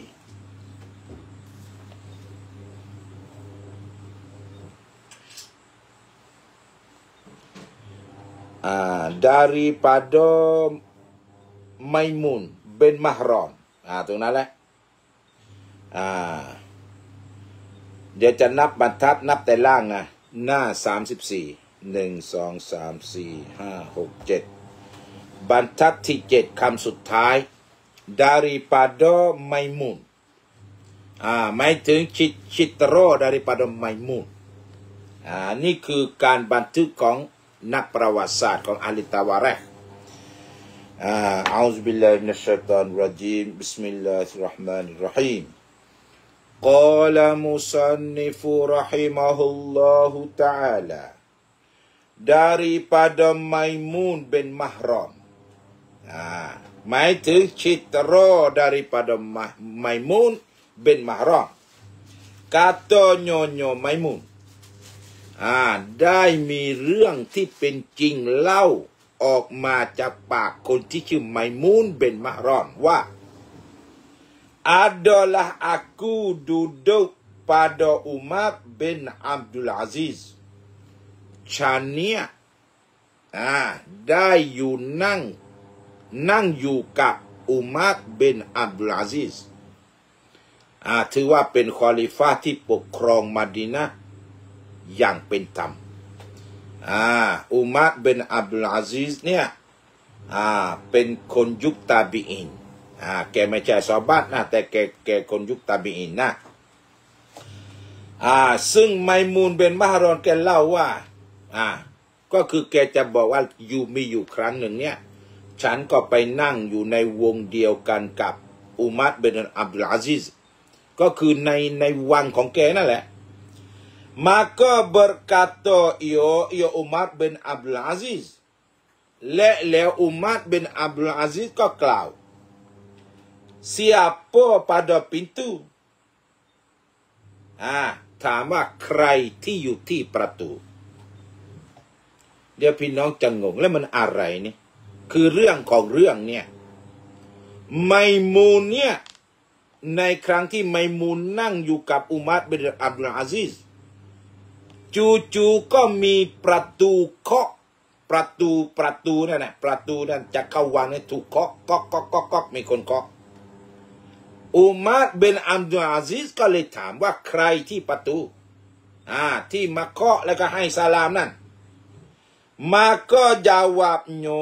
Speaker 1: อ่า daripada ไมมูนเบนมารอนอ่าตรงนั้นแหละอ่าเดี๋ยวจะนับบรรทัดนับแต่ล่างนะหน้าสามสิบสี่หนึ่งสองสามสี่ห้าหกเจ็ดบรรทัดที่เจ็ดคำสุดท้าย daripada Maimun อ่าหมายถึงชิชิตโร daripada Maimun อ่านี่คือการบันทึกของนักประวัติศาสตร์ของอาลิตาวาเรห์อ่าอัลลอฮฺบิลลาฮิมินัชชัยฏอนรจีมบิสมิลลาฮิรเราะห์มานิรเราะฮีมقال مصنف رحمه الله تعالى daripada Maimun bin Mahran อ่าหมายถึงชิตโร daripada Maimun bin Mahran kata nyonya Maimun อ่าได้มีเรื่องที่เป็นจริงเล่าออกมาจากปากคนที่ชื่อไมมูนbin Mahranว่าadalah aku duduk pada Umar bin Abdul Aziz ฉันเนี่ยอ่าได้อยู่นั่งนั่งอยู่กับอุมัรบินอับดุลอาซิซอ่าถือว่าเป็นคอลิฟะห์ที่ปกครองมะดีนะห์อย่างเป็นธรรมอ่าอุมัรบินอับดุลอาซิซเนี่ยอ่าเป็นคนยุคตาบีอินอ่าแกไม่ใช่ซอฮาบะห์นะแต่แกแกคนยุคตาบีอินนะอ่าซึ่งไมมูนบินมะฮรอนแกเล่าว่าอ่าก็คือแกจะบอกว่าอยู่มีอยู่ครั้งหนึ่งเนี่ยฉันก็ไปนั่งอยู่ในวงเดียวกันกับอุมัรบินอับดุลอาซิซก็คือในในวังของแกนั่นแหละ maka berkata ia ia Umar bin Abdul Aziz และแล้วอุมัรบินอับดุลอาซิซก็กล่าว siapa pada pintu อ่าถามว่าใครที่อยู่ที่ประตูเดี๋ยวพี่น้องจะงงแล้วมันอะไรนี่คือเรื่องของเรื่องเนี่ยไมมูนเนี่ยในครั้งที่ไมมูนนั่งอยู่กับอุมัรบินอับดุลอาซิซจู่ๆก็มีประตูเคาะประตูประตูนั่นน่ะประตูนั่นจะเข้าวังเนี่ยถูกเคาะก๊อกก๊อกก๊อกก๊อกมีคนเคาะอุมัรบินอับดุลอาซิซก็เลยถามว่าใครที่ประตูอ่าที่มาเคาะแล้วก็ให้สลามนั่นmaka jawabnya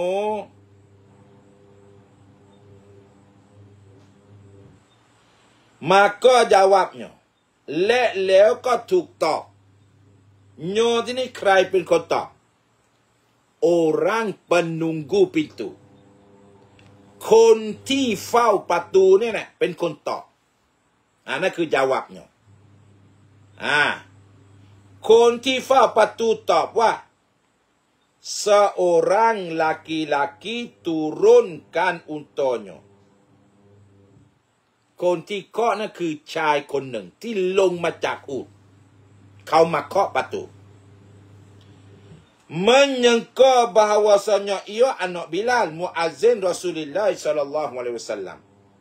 Speaker 1: maka jawabnya และแล้วก็ถูกตอบโยที่นี่ใครเป็นคนตอบ orang penunggu pintu คนที่เฝ้าประตูเนี่ยนะเป็นคนตอบอ่านั่นคือ jawabnya อ่าคนที่เฝ้าประตูตอบว่าseorang laki-laki turunkan untuknya คนที่เคาะนั่นคือชายคนหนึ่งที่ลงมาจากอูฐเขามาเคาะประตู menyangka bahawasanya ia anak Bilal muazzin Rasulullah sallallahu alaihi wasallam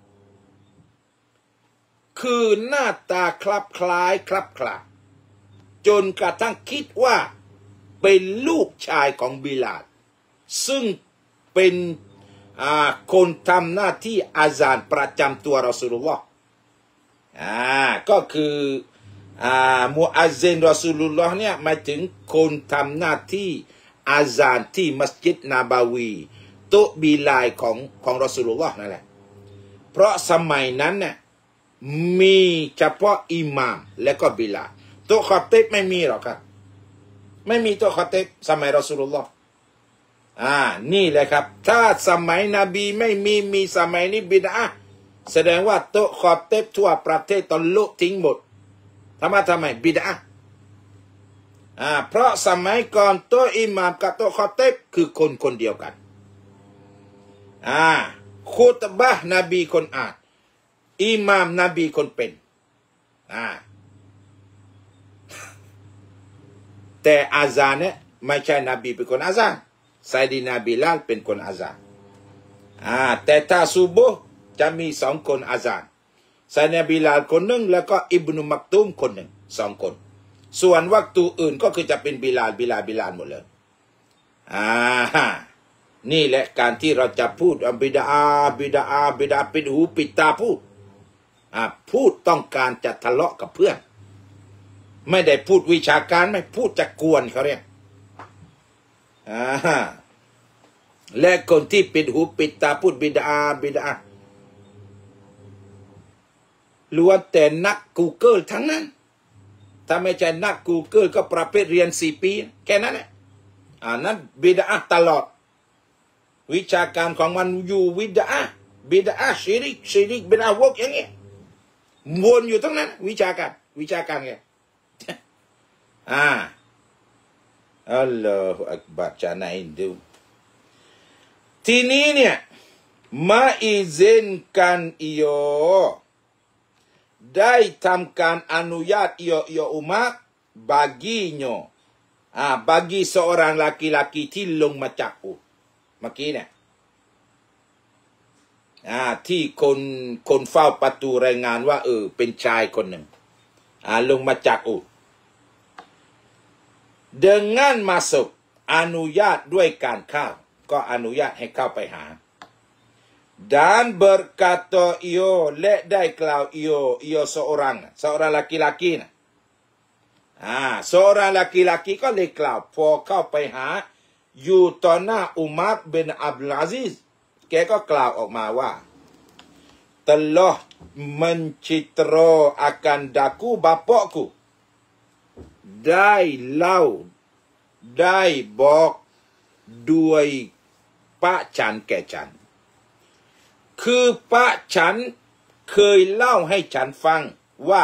Speaker 1: คือหน้าตาคลับคล้ายคลับคลาจนกระทั่งคิดว่าเป็นลูกชายของบิลาลซึ่งเป็นคนทำหน้าที่อาซานประจำตัวรอซูลุลลอฮ์อ่าก็คืออ่ามุอัซซินรอซูลุลลอฮ์เนี่ยหมายถึงคนทำหน้าที่อาซานที่มัสยิดนาบาวีโต๊ะบิลาลของของรอซูลุลลอฮ์นั่นแหละเพราะสมัยนั้นเนี่ยมีเฉพาะอิหม่ามและก็บิลาลโต๊ะคอติบไม่มีหรอกครับไม่มีโต๊ะคอติบสมัยรอซูลุลลอฮ์อ่านี่แหละครับถ้าสมัยนบีไม่มีมีสมัยนี้บิดอะห์แสดงว่าโต๊ะคอติบทั่วประเทศตอนลุทิ้งหมดทำไมทำไมบิดอะห์อ่าเพราะสมัยก่อนโต๊ะอิหม่ามกับโต๊ะคอติบคือคนคนเดียวกันอ่าคุตบะห์นบีคนอ่านอิหม่ามนบีคนเป็นอ่าแต่อาซานเนี่ยไม่ใช่นบีเป็นคนอาซานไซดีนาบิลาลเป็นคนอาซานอ่าแต่ถ้าซุบฮ์จะมีสองคนอาซานไซดีนาบิลาลคนหนึ่งแล้วก็อิบนุมักตุมคนหนึ่งสองคนส่วนวักตูอื่นก็คือจะเป็นบิลาลบิลาลบิลาลหมดเลยอ่านี่แหละการที่เราจะพูดบิดาบิดาบิดาปิดหูปิดตาพูดอ่าพูดต้องการจะทะเลาะกับเพื่อนไม่ได้พูดวิชาการไม่พูดจะกวนเขาเรียกอ่าและคนที่ปิดหูปิดตาพูดบิดาบิดาล้วนแต่นัก Google ทั้งนั้นถ้าไม่ใช่นัก Google ก็ประเภทเรียนสี่ปีแค่นั้นแหละอ่านั้นบิดาตลอดวิชาการของมันอยู่บิดาบิดาชิริกชิริกบิดาวกอย่างเงี้ยวนอยู่ตรงนั้นวิชาการวิชาการไงอ่าอัลลอฮฺอักบัรจะไหนดูทีนี้เนี่ยมาอิเซนกันอิโยได้ทำการอนุญาตอิโยอิโยอุมัต baginya ah bagi seorang laki-laki ที่ลงมาจากอูฐเมื่อกี้เนี่ยอ่าที่คนคนเฝ้าประตูรายงานว่าเออเป็นชายคนหนึ่งอ่าลงมาจากอูฐdengan masuk อนุญาตด้วยการเข้าก็อนุญาตให้เข้าไปหา dan berkata iyo และได้กล่าว iyo iyo seorang seorang laki-laki นะอ่า seorang laki-laki ก็เลยกล่าวพอเข้าไปหาอยู่ต่อหน้าอุมัรบินอับดุลอาซิซแกก็กล่าวออกมาว่า telah mencitra akan daku bapakku ได้เล่าได้บอกด้วยป้าฉันแก่ฉันคือป้าฉันเคยเล่าให้ฉันฟังว่า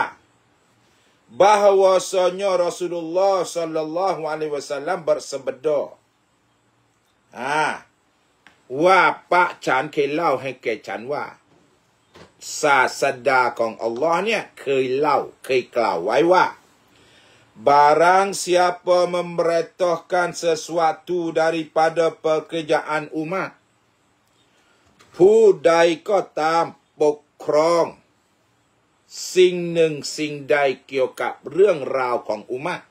Speaker 1: bahwasanya Rasulullah sallallahu alaihi wasallam bersabda อ่าว่าป้าฉันเคยเล่าให้แก่ฉันว่าศาสดาของอัลลอฮ์เนี่ยเคยเล่าเคยกล่าวไว้ว่าbarang siapa memerintahkan sesuatu daripada pekerjaan umat ผู้ใดก็ตามปกครองสิ่งหนึ่งสิ่งใดเกี่ยวกับเรื่องราวของอุมัต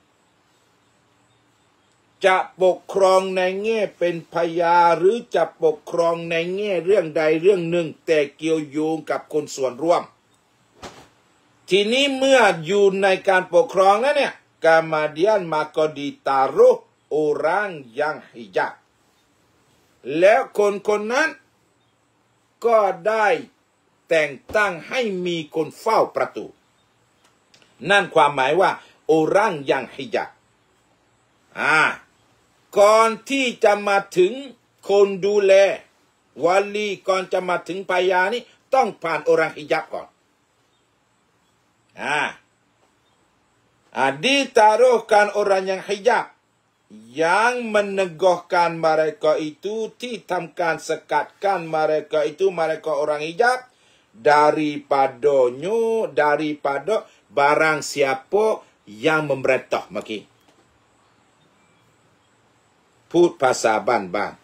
Speaker 1: จะปกครองในแง่เป็นพยาหรือจะปกครองในแง่เรื่องใดเรื่องหนึ่งแต่เกี่ยวโยงกับคนส่วนร่วมทีนี้เมื่ออยู่ในการปกครองแล้วเนี่ยkemudian maka ditaruh orang yang hijab แล้วคนคนนั้นก็ได้แต่งตั้งให้มีคนเฝ้าประตูนั่นความหมายว่า orang yang hijab อ่าก่อนที่จะมาถึงคนดูแลวาลีก่อนจะมาถึงพยานี่ต้องผ่าน orang hijab ก่อนอ่าditaruhkan orang yang hijab yang meneguhkan mereka itu ที่ทำการสกัดกั้น mereka itu mereka orang hijab daripadanya daripada barang siapa yang memerintah เมื่อกี้พูดภาษาบ้าน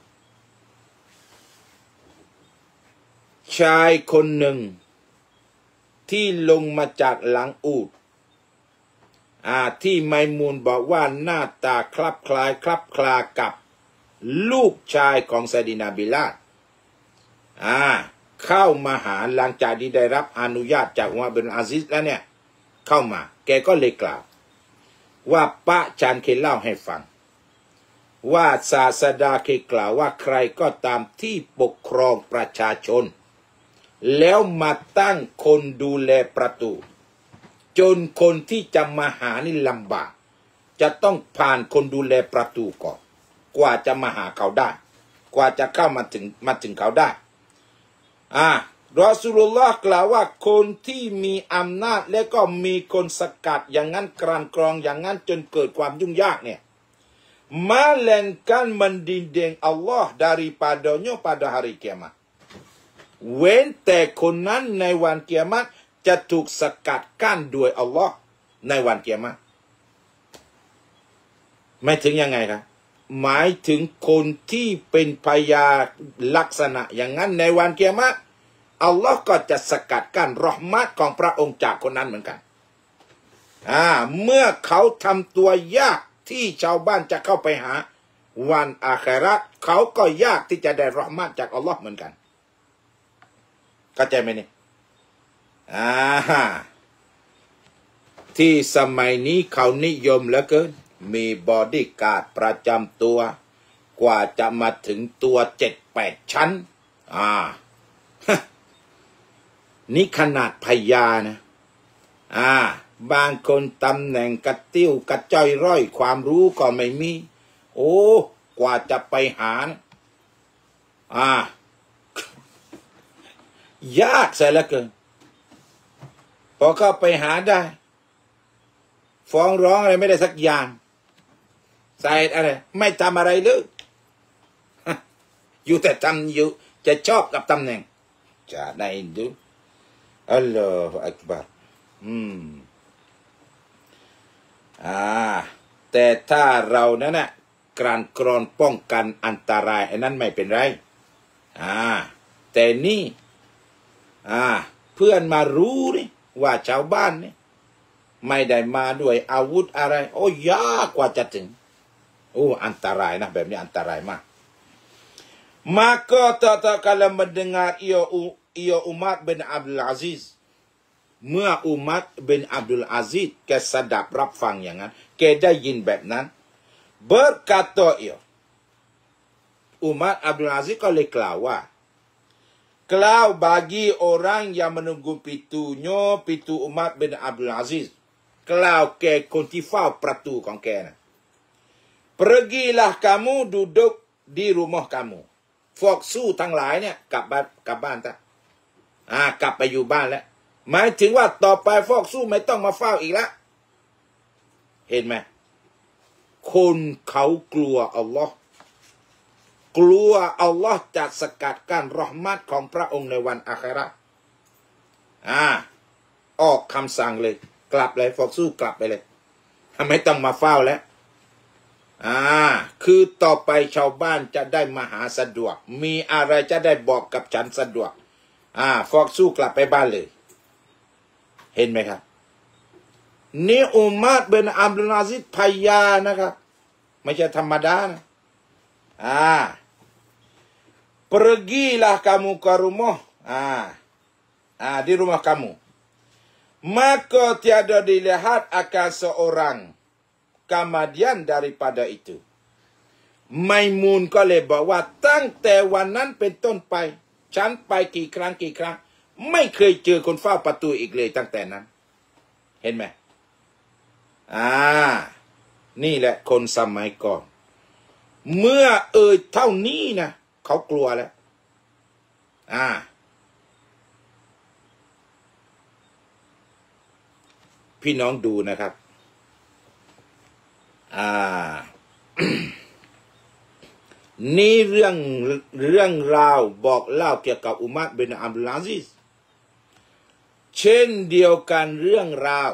Speaker 1: ๆชายคนหนึ่งที่ลงมาจากหลังอูฐอ่าที่ไมมูนบอกว่าหน้าตาคลับคล้ายคลับคลากับลูกชายของไซดีนาบิลาลอ่าเข้ามาหาหลังจากที่ได้รับอนุญาตจากอุมัรบินอาซิซแล้วเนี่ยเข้ามาแกก็เลยกล่าวว่าป้าฉันเคยเล่าให้ฟังว่าศาสดาเคยกล่าวว่าใครก็ตามที่ปกครองประชาชนแล้วมาตั้งคนดูแลประตูจนคนที่จะมาหานี่ลำบากจะต้องผ่านคนดูแลประตูก่อนกว่าจะมาหาเขาได้กว่าจะเข้ามาถึงมาถึงเขาได้อ่ารอซูลุลลอฮ์กล่าวว่าคนที่มีอำนาจและก็มีคนสกัดอย่างนั้นกลั่นกรองอย่างนั้นจนเกิดความยุ่งยากเนี่ย melainkan mendinding Allah daripadanya pada hari kiamat เว้นแต่คนนั้นในวันกิยามะฮ์จะถูกสกัดกั้นโดยอัลลอฮ์ในวันกิยามะฮ์ไม่ถึงยังไงครับหมายถึงคนที่เป็นพยาลักษณะอย่างนั้นในวันกิยามะฮ์อัลลอฮ์ก็จะสกัดกั้นเราะห์มะฮ์ของพระองค์จากคนนั้นเหมือนกันอ่าเมื่อเขาทำตัวยากที่ชาวบ้านจะเข้าไปหาวันอาคิเราะห์เขาก็ยากที่จะได้เราะห์มะห์จากอัลลอฮ์เหมือนกันเข้าใจไหมเนี่ยอ่าที่สมัยนี้เขานิยมเหลือเกินมีบอดี้การ์ดประจำตัวกว่าจะมาถึงตัวเจ็ดแปดชั้นอ่า นี่ขนาดพยานะอ่าบางคนตำแหน่งกระติ้วกระจ้อยร่อยความรู้ก็ไม่มีโอ้กว่าจะไปหานะอ่ายากเสียเหลือเกินพอเข้าไปหาได้ฟ้องร้องอะไรไม่ได้สักอย่างสาเหตุอะไรไม่ทำอะไรเลยอยู่แต่ทำอยู่จะชอบกับตำแหน่งจะได้ดูอัลลอฮฺอักบัรอืมอ่าแต่ถ้าเรานั้นน่ะการกรอนป้องกันอันตรายอันนั้นไม่เป็นไรอ่าแต่นี่อ่าเพื่อนมารู้นี่ว่าชาวบ้านนี่ไม่ได้มาด้วยอาวุธอะไรโอ้ยากกว่าจะถึงโอ้อันตรายนะแบบนี้อันตรายมากmaka tak kala mendengar ia ia Umar bin Abdul Aziz เมื่ออุมัรบินอับดุลอาซิซแกสดับรับฟังอย่างนั้นแกได้ยินแบบนั้น berkata ia อุมัรอับดุลอาซิซก็เลยกล่าวว่า Kalau bagi orang yang menunggu pintunya pintu Umar bin Abdul Aziz kalau แกคนที่เฝ้าประตูของแกนะ pergilah kamu duduk di rumah kamuพวกสู้ทั้งหลายเนี่ยกลับบ้านกลับบ้านซะอ่ากลับไปอยู่บ้านแล้วหมายถึงว่าต่อไปพวกสู้ไม่ต้องมาเฝ้าอีกแล้วเห็นไหมคนเขากลัวอัลลอฮ์กลัวอัลลอฮ์จะสกัดกั้นเราะห์มัตของพระองค์ในวันอาคิเราะห์อ่าออกคำสั่งเลยกลับเลยพวกสู้กลับไปเลยไม่ต้องมาเฝ้าแล้วอ่าคือต่อไปชาวบ้านจะได้มาหาสะดวกมีอะไรจะได้บอกกับฉันสะดวกอ่าฟอกสู้กลับไปบ้านเลยเห็นไหมครับนี่อุมัรบินอับดุลอาซิซพยานะครับไม่ใช่ธรรมดานะอ่า pergilah kamu ke rumah ah ah di rumah kamu maka tiada dilihat akan seorang kemudian daripada itu ไมมูนก็เลยบอกว่าตั้งแต่วันนั้นเป็นต้นไปฉันไปกี่ครั้งกี่ครั้งไม่เคยเจอคนเฝ้าประตูอีกเลยตั้งแต่นั้นเห็นไหมอ่านี่แหละคนสมัยก่อนเมื่อเอ่ยเท่านี้นะเขากลัวแล้วอ่าพี่น้องดูนะครับอ่า นี่เรื่องเรื่องราวบอกเล่าเกี่ยวกับอุมัรบินอับดุลอาซิซเช่นเดียวกันเรื่องราว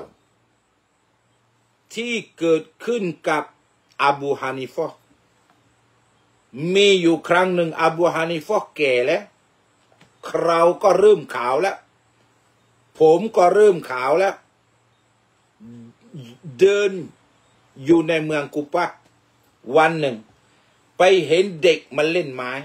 Speaker 1: ที่เกิดขึ้นกับอบูฮานิฟะห์มีอยู่ครั้งหนึ่งอบูฮานิฟะห์แก่แล้วเราก็เริ่มขาวแล้วผมก็เริ่มขาวแล้วเดินอยู่ในเมืองกุฟะห์วันหนึ่งไปเห็นเด็กมันเล่นไม้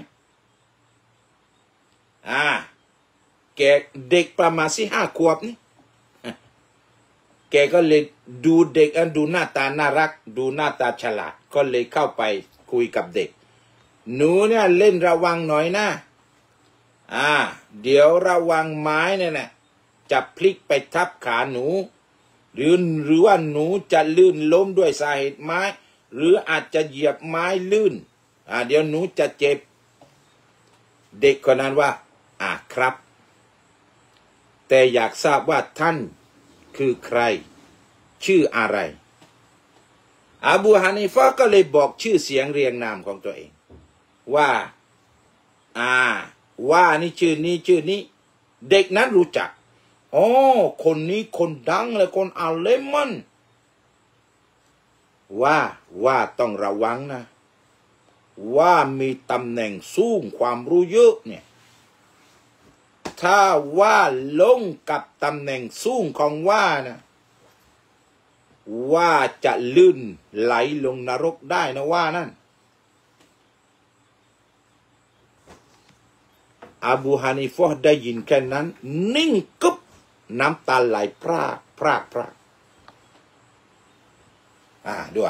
Speaker 1: อ่าแกเด็กประมาณสี่ห้าขวบนี่แกก็เลยดูเด็กอันดูหน้าตาน่ารักดูหน้าตาฉลาดก็เลยเข้าไปคุยกับเด็กหนูเนี่ยเล่นระวังหน่อยนะอ่าเดี๋ยวระวังไม้เนี่ยนะจะพลิกไปทับขาหนูหรือหรือว่าหนูจะลื่นล้มด้วยสาเหตุไม้หรืออาจจะเหยียบไม้ลื่นอ่าเดี๋ยวหนูจะเจ็บเด็กคนนั้นว่าอ่าครับแต่อยากทราบว่าท่านคือใครชื่ออะไรอบูฮานิฟะห์ก็เลยบอกชื่อเสียงเรียงนามของตัวเองว่าอ่าว่านี่ชื่อนี้ชื่อนี้เด็กนั้นรู้จักอ๋อคนนี้คนดังเลยคนอาเลมันว่าว่าต้องระวังนะว่ามีตำแหน่งสูงความรู้เยอะเนี่ยถ้าว่าลงกับตำแหน่งสูงของว่านะว่าจะลื่นไหลลงนรกได้นะว่านั่นอบูฮานิฟะห์ได้ยินแค่นั้นนิ่งกึบน้ำตาไหลพรากพรากพรากอ่าด้วย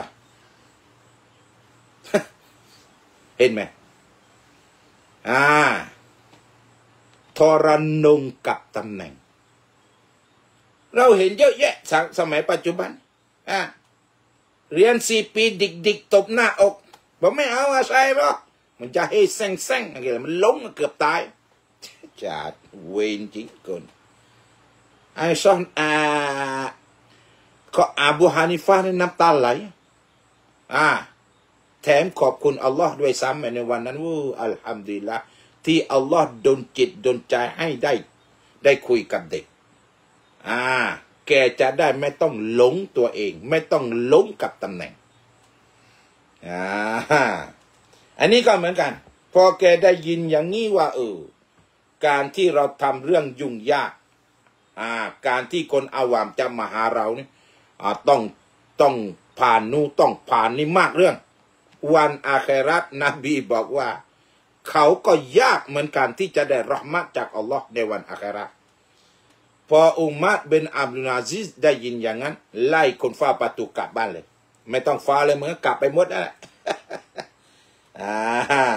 Speaker 1: เห็นไหมอ่าทรนงกับตำแหน่งเราเห็นเยอะแยะสมัยปัจจุบันอ่าเรียนสี่ปีดิกๆตบหน้าอกบอกไม่เอาอะไรหรอกมันจะให้แซงแซงอะไรมันล้มเกือบตายจัดเวนจริงคนไอ้ซอนอ่าก็อบูฮานิฟะห์นี่น้ำตาไหลอ่าแถมขอบคุณอัลลอฮ์ด้วยซ้ำในวันนั้นวู้อัลฮัมดุลิลละห์ที่อัลลอฮ์ดลจิตดลใจให้ได้ได้คุยกับเด็กอ่าแกจะได้ไม่ต้องหลงตัวเองไม่ต้องหลงกับตำแหน่งอ่าอันนี้ก็เหมือนกันพอแกได้ยินอย่างนี้ว่าเออการที่เราทำเรื่องยุ่งยากอ่าการที่คนอาวามจะมาหาเราเนี่ยอ่าต้องต้องผ่านนู้ต้องผ่านนี่มากเรื่องวันอาคิเราะห์นบีบอกว่าเขาก็ยากเหมือนกันที่จะได้เราะห์มะห์จากอัลลอฮ์ในวันอาคิเราะห์พออุมัรบินอับดุลอาซิซได้ยินอย่างนั้นไล่คนเฝ้าประตูกลับบ้านเลยไม่ต้องฟ้าเลยเหมือนกลับไปหมดนั่นแหละ อ่า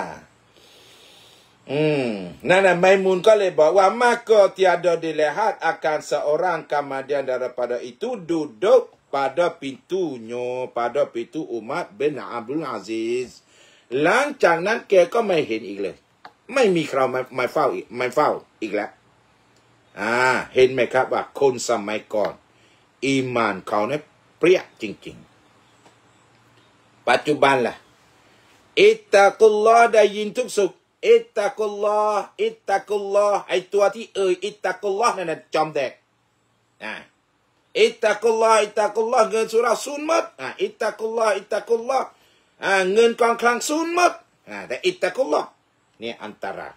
Speaker 1: อืมนั่นน่ะไมมูนก็เลยบอกว่า maka tiada dilihat akan seorang kemudian daripada itu duduk pada pintunya pada pintu Umar bin Abdul Aziz หลังจากนั้นแกก็ไม่เห็นอีกเลยไม่มีใครมามาเฝ้าอีกไม่เฝ้าอีกแล้วอ่าเห็นไหมครับว่าคนสมัยก่อนอีมานเขาเนี่ยเปรี้ยจริงๆปัจจุบันล่ะอิตตะกุลลอฮ์ได้ยินทุกสุขอิตตะกุลลอฮ์อิตตะกุลลอฮ์ไอตัวที่เอ่ยอิตตะกุลลอฮ์นั่นน่ะจอมแดกอ่าอิตตะกุลลอฮ์อิตตะกุลลอฮ์เงินสุราศูนย์หมดอ่าอิตตะกุลลอฮ์อิตตะกุลลอฮ์อ่าเงินกองคลังศูนย์หมดอ่าแต่อิตตะกุลลอฮ์นี่อันตราย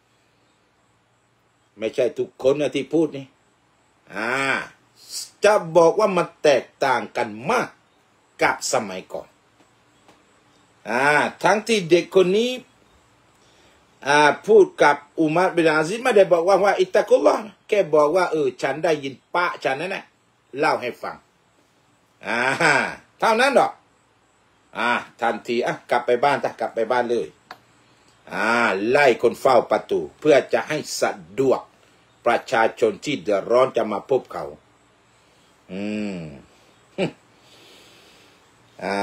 Speaker 1: ไม่ใช่ทุกคนนะที่พูดนี่อ่าจะบอกว่ามันแตกต่างกันมากกับสมัยก่อนอ่าทั้งที่เด็กคนนี้อ่าพูดกับอุมัรบินอาซิซไม่ได้บอกว่าว่าอิตตะกุลลอฮ์แค่บอกว่าเออฉันได้ยินปะฉันนั่นแหละเล่าให้ฟังอ่าเท่านั้นหรอกอ่าทันทีอ่ะกลับไปบ้านจ้ะกลับไปบ้านเลยอ่าไล่คนเฝ้าประตูเพื่อจะให้สะดวกประชาชนที่เดือดร้อนจะมาพบเขาอืมอ่า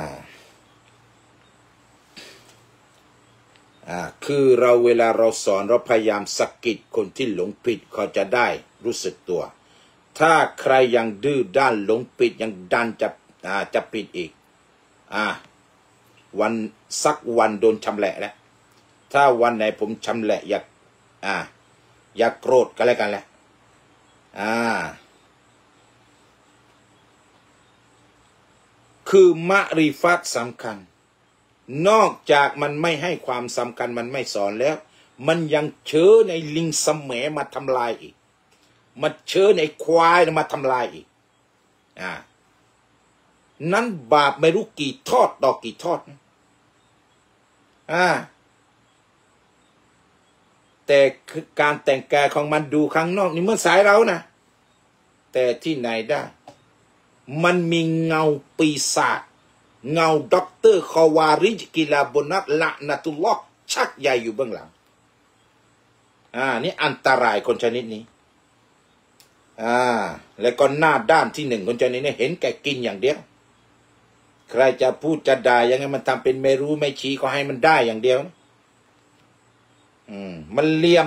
Speaker 1: อ่าคือเราเวลาเราสอนเราพยายามสะกิดคนที่หลงผิดเขาจะได้รู้สึกตัวถ้าใครยังดื้อด้านหลงผิดยังดันจะอ่าจะผิดอีกอ่าวันสักวันโดนชำแหละแล้วถ้าวันไหนผมชำแหละอย่าอ่าอย่าโกรธกันแล้วกันแหละอ่าคือมะริฟัตสำคัญนอกจากมันไม่ให้ความสำคัญมันไม่สอนแล้วมันยังเชื้อในลิงสมแหมาทำลายอีกมันเชื้อในควายมาทำลายอีกอ่านั้นบาปไม่รู้กี่ทอดต่อกี่ทอดอ่าแต่การแต่งกายของมันดูข้างนอกนี่เหมือนสายเรานะแต่ที่ไหนได้มันมีเงาปีศาจเงาด็อกเตอร์คอวาริจกิลาบนัตละนัตุลลอฮ์ชักใหญ่อยู่เบื้องหลังอ่านี่อันตรายคนชนิดนี้อ่าแล้วก็หน้าด้านที่หนึ่งคนชนิดนี้เห็นแก่กินอย่างเดียวใครจะพูดจะด่ายังไงมันทำเป็นไม่รู้ไม่ชี้ก็ให้มันได้อย่างเดียวอืมมันเหลี่ยม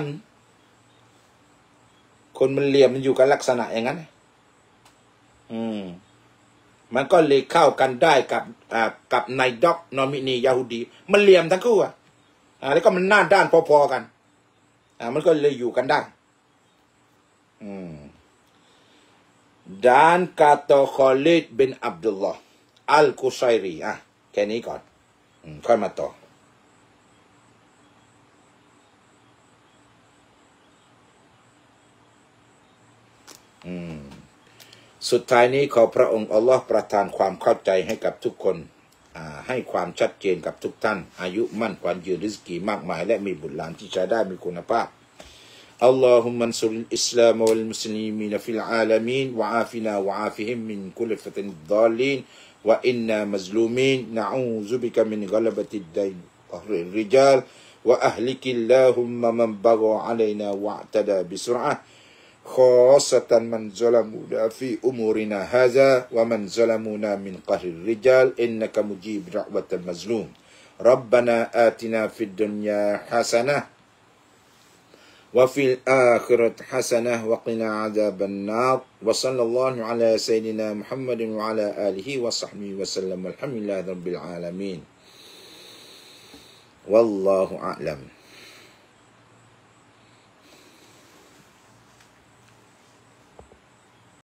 Speaker 1: คนมันเหลี่ยมมันอยู่กับลักษณะอย่างนั้นอืมมันก็เลยเข้ากันได้กับอ่ากับนายด็อกนอมินียาฮูดีมันเหลี่ยมทั้งคู่อ่ะอ่าแล้วก็มันหน้าด้านพอๆกันอ่ามันก็เลยอยู่กันได้อืมdan kata Khalid bin Abdullah Al-Qusairi อ่ะแค่นี้ก่อนอืมค่อยมาต่ออืมสุดท้ายนี้ขอพระองค์อัลลอฮ์ประทานความเข้าใจให้กับทุกคนอ่าให้ความชัดเจนกับทุกท่านอายุมั่นขวัญยืนริสกีมากมายและมีบุตรหลานที่ใช้ได้มีคุณภาพ اللهم انصر الإسلام والمسلمين في العالمين وعافنا وعافهم من كل فتن الضالين وإنا مظلومين نعوذ بك من غلبة الدين قهر الرجال وأهلك اللهم من بغى علينا واعتدى بسرعة خاصة من ظلمونا في أمورنا هذا ومن ظلمونا من قهر الرجال إنك مجيب دعوة المظلوم ربنا آتنا في الدنيا حسنة وفي الآخرة حسنة وقنا عذاب النار وصلى الله على سيدنا محمد وعلى آله وصحبه وسلم والحمد لله رب العالمين والله أعلم